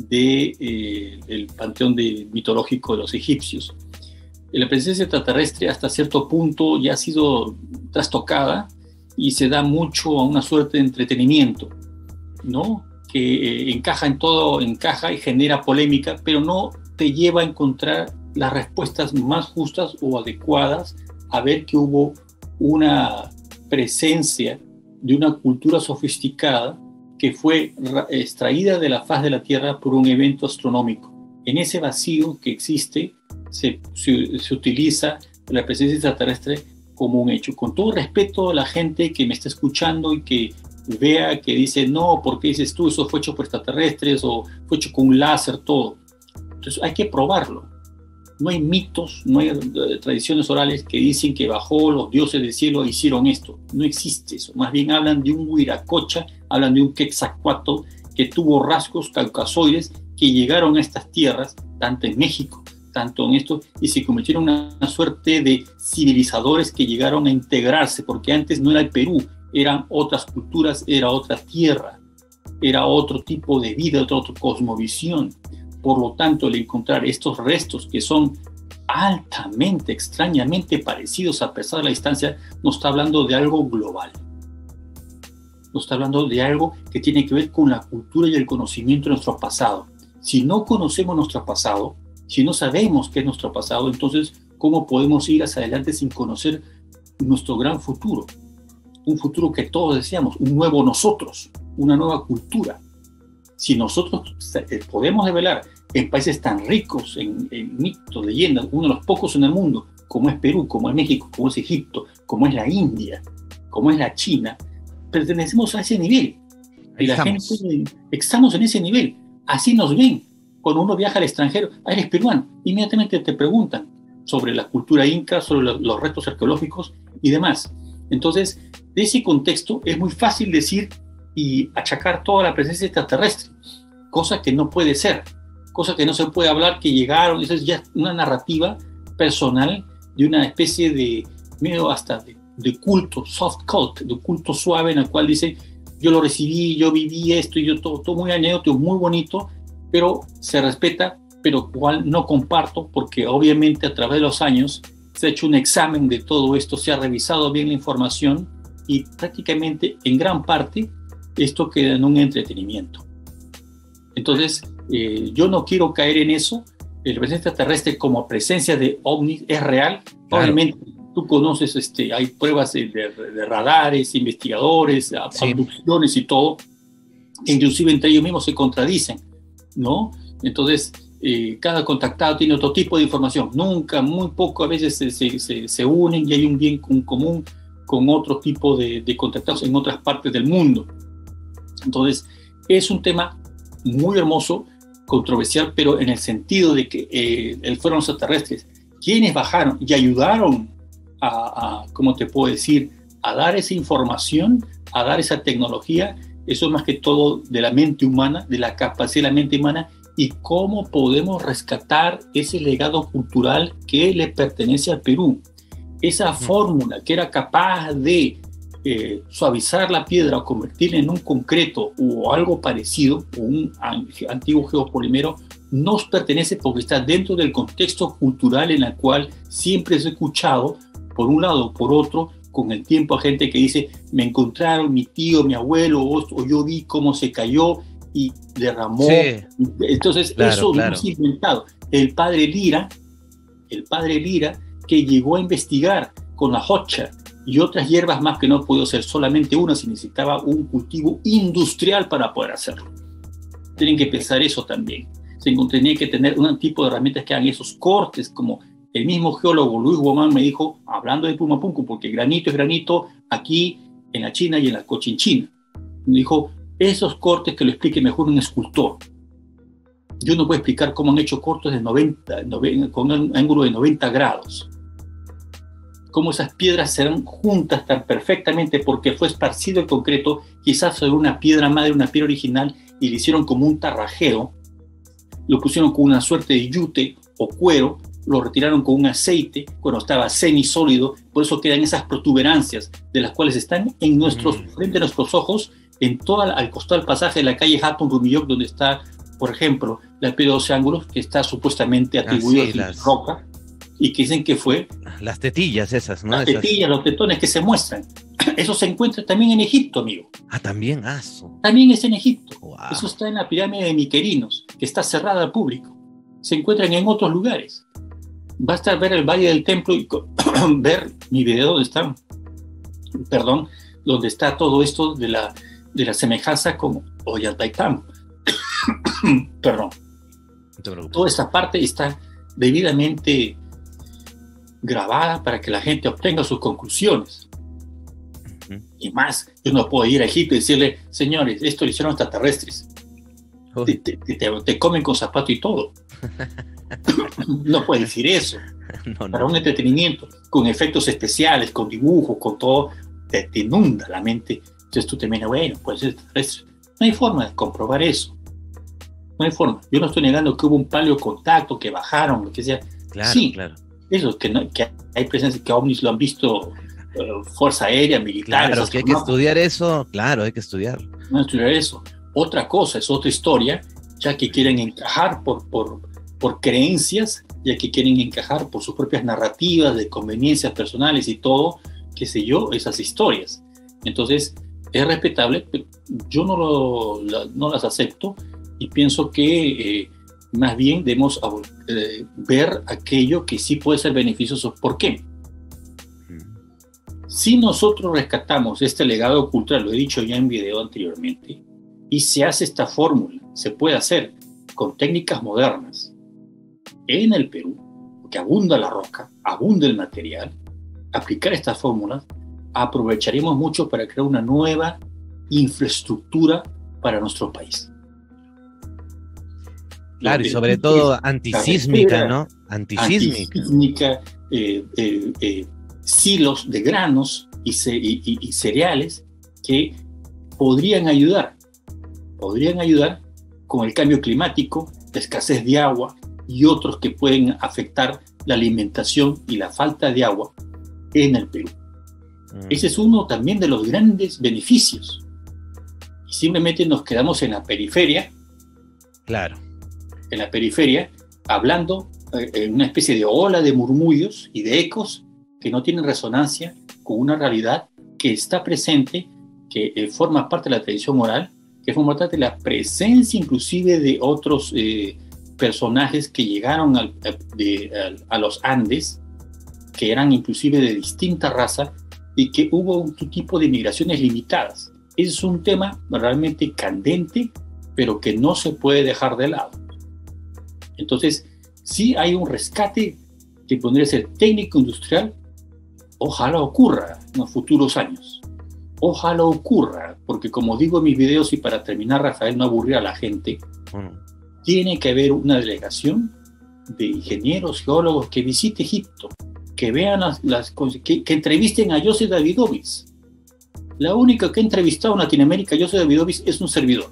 del panteón mitológico de los egipcios. La presencia extraterrestre hasta cierto punto ya ha sido trastocada y se da mucho a una suerte de entretenimiento, ¿no? Que encaja en todo, encaja y genera polémica, pero no te lleva a encontrar las respuestas más justas o adecuadas a ver que hubo una presencia de una cultura sofisticada que fue extraída de la faz de la Tierra por un evento astronómico. En ese vacío que existe se utiliza la presencia extraterrestre como un hecho. Con todo respeto a la gente que me está escuchando y que vea que dice, no, ¿por qué dices tú? Eso fue hecho por extraterrestres o fue hecho con un láser, todo. Entonces hay que probarlo. No hay mitos, no hay tradiciones orales que dicen que bajó los dioses del cielo e hicieron esto. No existe eso. Más bien hablan de un Huiracocha, hablan de un Quetzalcóatl que tuvo rasgos caucasoides que llegaron a estas tierras, tanto en México, tanto en esto, y se convirtieron en una suerte de civilizadores que llegaron a integrarse, porque antes no era el Perú, eran otras culturas, era otra tierra, era otro tipo de vida, otra cosmovisión. Por lo tanto, el encontrar estos restos que son altamente, extrañamente parecidos a pesar de la distancia, nos está hablando de algo global. Nos está hablando de algo que tiene que ver con la cultura y el conocimiento de nuestro pasado. Si no conocemos nuestro pasado, si no sabemos qué es nuestro pasado, entonces, ¿cómo podemos ir hacia adelante sin conocer nuestro gran futuro? un futuro que todos deseamos, un nuevo nosotros, una nueva cultura. Si nosotros podemos develar en países tan ricos en mitos, leyendas, uno de los pocos en el mundo, como es Perú, como es México, como es Egipto, como es la India, como es la China, pertenecemos a ese nivel. Y la gente, estamos en ese nivel. Así nos ven. Cuando uno viaja al extranjero, eres peruano, inmediatamente te preguntan sobre la cultura inca, sobre los restos arqueológicos y demás. Entonces, de ese contexto es muy fácil decir y achacar toda la presencia extraterrestre, cosa que no puede ser, cosa que no se puede hablar, que llegaron. Eso es ya una narrativa personal de una especie de medio hasta de culto, soft cult, de culto suave, en el cual dice, yo lo recibí, yo viví esto, y yo todo muy anécdoto, muy bonito, pero se respeta, pero cual no comparto, porque obviamente a través de los años se ha hecho un examen de todo esto, se ha revisado bien la información y prácticamente en gran parte esto queda en un entretenimiento. Entonces, yo no quiero caer en eso. El presencia extraterrestre como presencia de ovnis es real. Claro. Obviamente, tú conoces, hay pruebas de radares, investigadores, sí, abducciones y todo, que inclusive entre ellos mismos se contradicen, ¿no? Entonces, cada contactado tiene otro tipo de información. Nunca, muy poco a veces se unen y hay un bien común con otro tipo de contactados en otras partes del mundo. Entonces, es un tema muy hermoso, controversial, pero en el sentido de que fueron los extraterrestres quienes bajaron y ayudaron ¿cómo te puedo decir?, a dar esa información, a dar esa tecnología. Eso es más que todo de la mente humana, de la capacidad de la mente humana, y cómo podemos rescatar ese legado cultural que le pertenece al Perú. Esa fórmula que era capaz de suavizar la piedra o convertirla en un concreto o algo parecido, o un antiguo geopolímero, nos pertenece porque está dentro del contexto cultural en el cual siempre es escuchado, por un lado o por otro, con el tiempo a gente que dice, me encontraron mi tío, mi abuelo, o yo vi cómo se cayó y derramó. Sí. Entonces, claro, eso claro. Lo hemos inventado. El padre Lira, que llegó a investigar con la hocha y otras hierbas más, que no pudo ser solamente una, se necesitaba un cultivo industrial para poder hacerlo. Tienen que pensar eso también. Se tenía que tener un tipo de herramientas que hagan esos cortes, como el mismo geólogo Luis Guamán me dijo, hablando de Pumapunku, porque granito es granito aquí en la China y en la Cochinchina. Me dijo, esos cortes que lo explique mejor un escultor. Yo no puedo explicar cómo han hecho cortes de 90 con un ángulo de 90 grados. Cómo esas piedras serán juntas tan perfectamente porque fue esparcido el concreto, quizás sobre una piedra madre, una piedra original, y le hicieron como un tarrajeo, lo pusieron con una suerte de yute o cuero, lo retiraron con un aceite cuando estaba semisólido, por eso quedan esas protuberancias de las cuales están en frente a nuestros ojos, en al costado del pasaje de la calle Hatton Rumillok, donde está, por ejemplo, la piedra de 12 ángulos, que está supuestamente atribuida a roca, y que dicen que fue... Las tetillas esas, ¿no? Las tetillas, los tetones que se muestran. Eso se encuentra también en Egipto, amigo. Ah, también, También es en Egipto. Wow. Eso está en la pirámide de Miquerinos, que está cerrada al público. Se encuentran en otros lugares. Basta ver el Valle del Templo y ver mi video donde está todo esto de la semejanza con Ollantaytambo. Perdón. No, toda esta parte está debidamente grabada para que la gente obtenga sus conclusiones. Y más, yo no puedo ir a Egipto y decirle, señores, esto lo hicieron extraterrestres. Te comen con zapato y todo. No puedes decir eso. No. Para un entretenimiento, con efectos especiales, con dibujos, con todo, te inunda la mente. Entonces tú te miras, bueno, pues extraterrestre. No hay forma de comprobar eso. No hay forma. Yo no estoy negando que hubo un paleocontacto, que bajaron, lo que sea. Claro, sí, claro. Eso, que hay presencia, que ovnis lo han visto, fuerza aérea, militares. Claro, que hay que estudiar eso, claro, hay que estudiarlo. No estudiar eso. Otra cosa, es otra historia, ya que quieren encajar por creencias, ya que quieren encajar por sus propias narrativas de conveniencias personales y todo, qué sé yo, esas historias. Entonces, es respetable, pero yo no las acepto y pienso que más bien debemos ver aquello que sí puede ser beneficioso. ¿Por qué? Si nosotros rescatamos este legado cultural, lo he dicho ya en video anteriormente, y se hace esta fórmula, se puede hacer con técnicas modernas en el Perú, porque abunda la roca, abunda el material, aplicar estas fórmulas, aprovecharemos mucho para crear una nueva infraestructura para nuestro país. Claro, y sobre todo antisísmica, ¿no? Antisísmica, silos de granos y cereales que podrían ayudar con el cambio climático, la escasez de agua y otros que pueden afectar la alimentación y la falta de agua en el Perú. Ese es uno también de los grandes beneficios. Y simplemente nos quedamos en la periferia. Claro. En la periferia, hablando en una especie de ola de murmullos y de ecos que no tienen resonancia con una realidad que está presente, que forma parte de la tradición oral, que forma parte de la presencia inclusive de otros personajes que llegaron a los Andes, que eran inclusive de distinta raza, y que hubo un tipo de migraciones limitadas. Ese es un tema realmente candente, pero que no se puede dejar de lado. Entonces, sí hay un rescate que podría ser técnico-industrial. Ojalá ocurra en los futuros años. Ojalá ocurra, porque como digo en mis videos, y para terminar, Rafael, no aburrir a la gente, tiene que haber una delegación de ingenieros, geólogos que visite Egipto, que vean que entrevisten a Joseph Davidovich. La única que ha entrevistado en Latinoamérica a Joseph Davidovich es un servidor.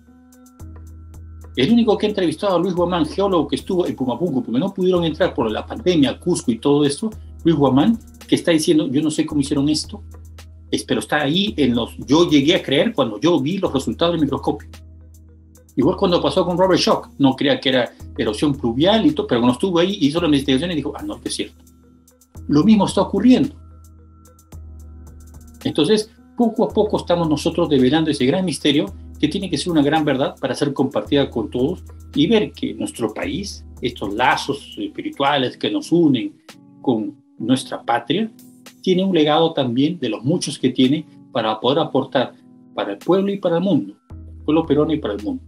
El único que ha entrevistado a Luis Guamán, geólogo que estuvo en Pumapunku, porque no pudieron entrar por la pandemia, Cusco y todo esto, Luis Guamán, que está diciendo, yo no sé cómo hicieron esto, pero está ahí yo llegué a creer cuando yo vi los resultados del microscopio. Igual cuando pasó con Robert Schoch, no creía que era erosión pluvial y todo, pero cuando estuvo ahí, hizo la investigación y dijo, no, es cierto. Lo mismo está ocurriendo. Entonces, poco a poco estamos nosotros develando ese gran misterio que tiene que ser una gran verdad para ser compartida con todos y ver que nuestro país, estos lazos espirituales que nos unen con nuestra patria, tiene un legado también de los muchos que tiene para poder aportar para el pueblo y para el mundo, el pueblo peruano y para el mundo.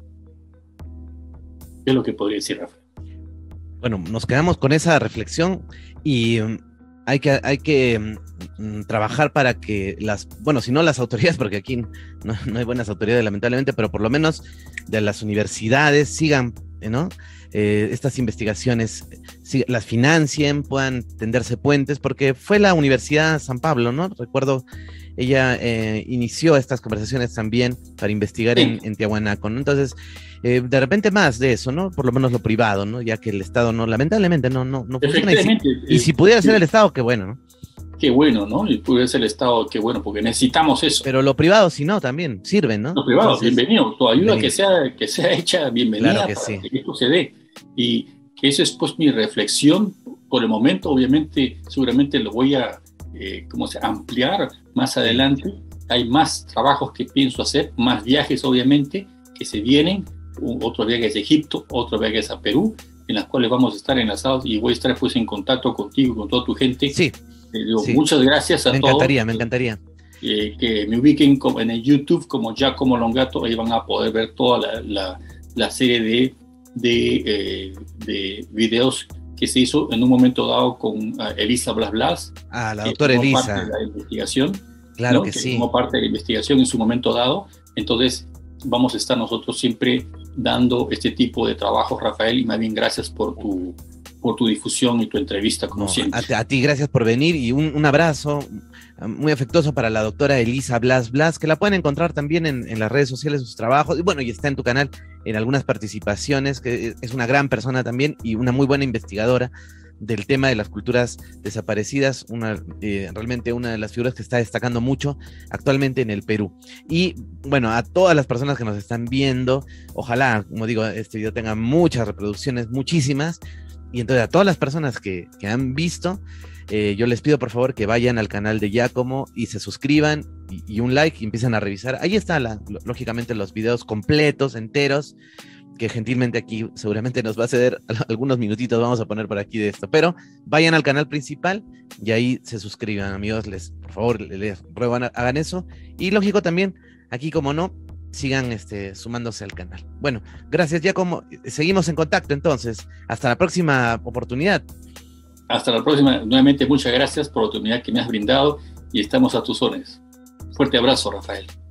Es lo que podría decir, Rafael. Bueno, nos quedamos con esa reflexión y hay que trabajar para que si no las autoridades, porque aquí no hay buenas autoridades lamentablemente, pero por lo menos de las universidades sigan, ¿no? Estas investigaciones las financien, puedan tenderse puentes, porque fue la Universidad San Pablo, ¿no? Recuerdo, ella inició estas conversaciones también para investigar en Tiahuanaco, ¿no? Entonces, de repente más de eso, ¿no? Por lo menos lo privado, ¿no? Ya que el Estado lamentablemente no funciona. Y si pudiera ser el Estado, qué bueno, ¿no? Qué bueno, ¿no? Y pudiera ser el Estado, qué bueno, porque necesitamos eso. Pero lo privado, si no, también sirven, ¿no? Lo privado, bienvenido. Tu ayuda que sea hecha, bienvenida, claro que para sí. que esto se dé. Y que eso es pues mi reflexión por el momento. Obviamente, seguramente lo voy a ampliar más adelante. Hay más trabajos que pienso hacer, más viajes obviamente que se vienen, otros viajes a Egipto, otros viajes a Perú, en las cuales vamos a estar enlazados y voy a estar pues en contacto contigo y con toda tu gente. Sí. Sí. Muchas gracias a todos. Me encantaría. Que me ubiquen en el YouTube como Giacomo Longato, ahí van a poder ver toda la serie de videos que se hizo en un momento dado con Elisa Blas Blas. La doctora Elisa. Parte de la investigación. Claro, ¿no? Que sí. Como parte de la investigación en su momento dado. Entonces, vamos a estar nosotros siempre dando este tipo de trabajo, Rafael, y más bien gracias por tu difusión y tu entrevista, como siempre. A ti, gracias por venir y un abrazo muy afectuoso para la doctora Elisa Blas Blas, que la pueden encontrar también en las redes sociales, sus trabajos, y bueno, y está en tu canal en algunas participaciones, que es una gran persona también y una muy buena investigadora del tema de las culturas desaparecidas, realmente una de las figuras que está destacando mucho actualmente en el Perú. Y bueno, a todas las personas que nos están viendo, ojalá, como digo, este video tenga muchas reproducciones, muchísimas, y entonces a todas las personas que han visto, yo les pido por favor que vayan al canal de Giacomo y se suscriban y un like y empiecen a revisar. Ahí está lógicamente los videos completos, enteros, que gentilmente aquí seguramente nos va a ceder algunos minutitos, vamos a poner por aquí de esto, pero vayan al canal principal y ahí se suscriban, amigos, por favor, les ruego hagan eso, y lógico también, aquí como no, sigan sumándose al canal. Bueno, gracias, Giacomo, seguimos en contacto entonces, hasta la próxima oportunidad. Hasta la próxima, nuevamente muchas gracias por la oportunidad que me has brindado y estamos a tus órdenes. Fuerte abrazo, Rafael.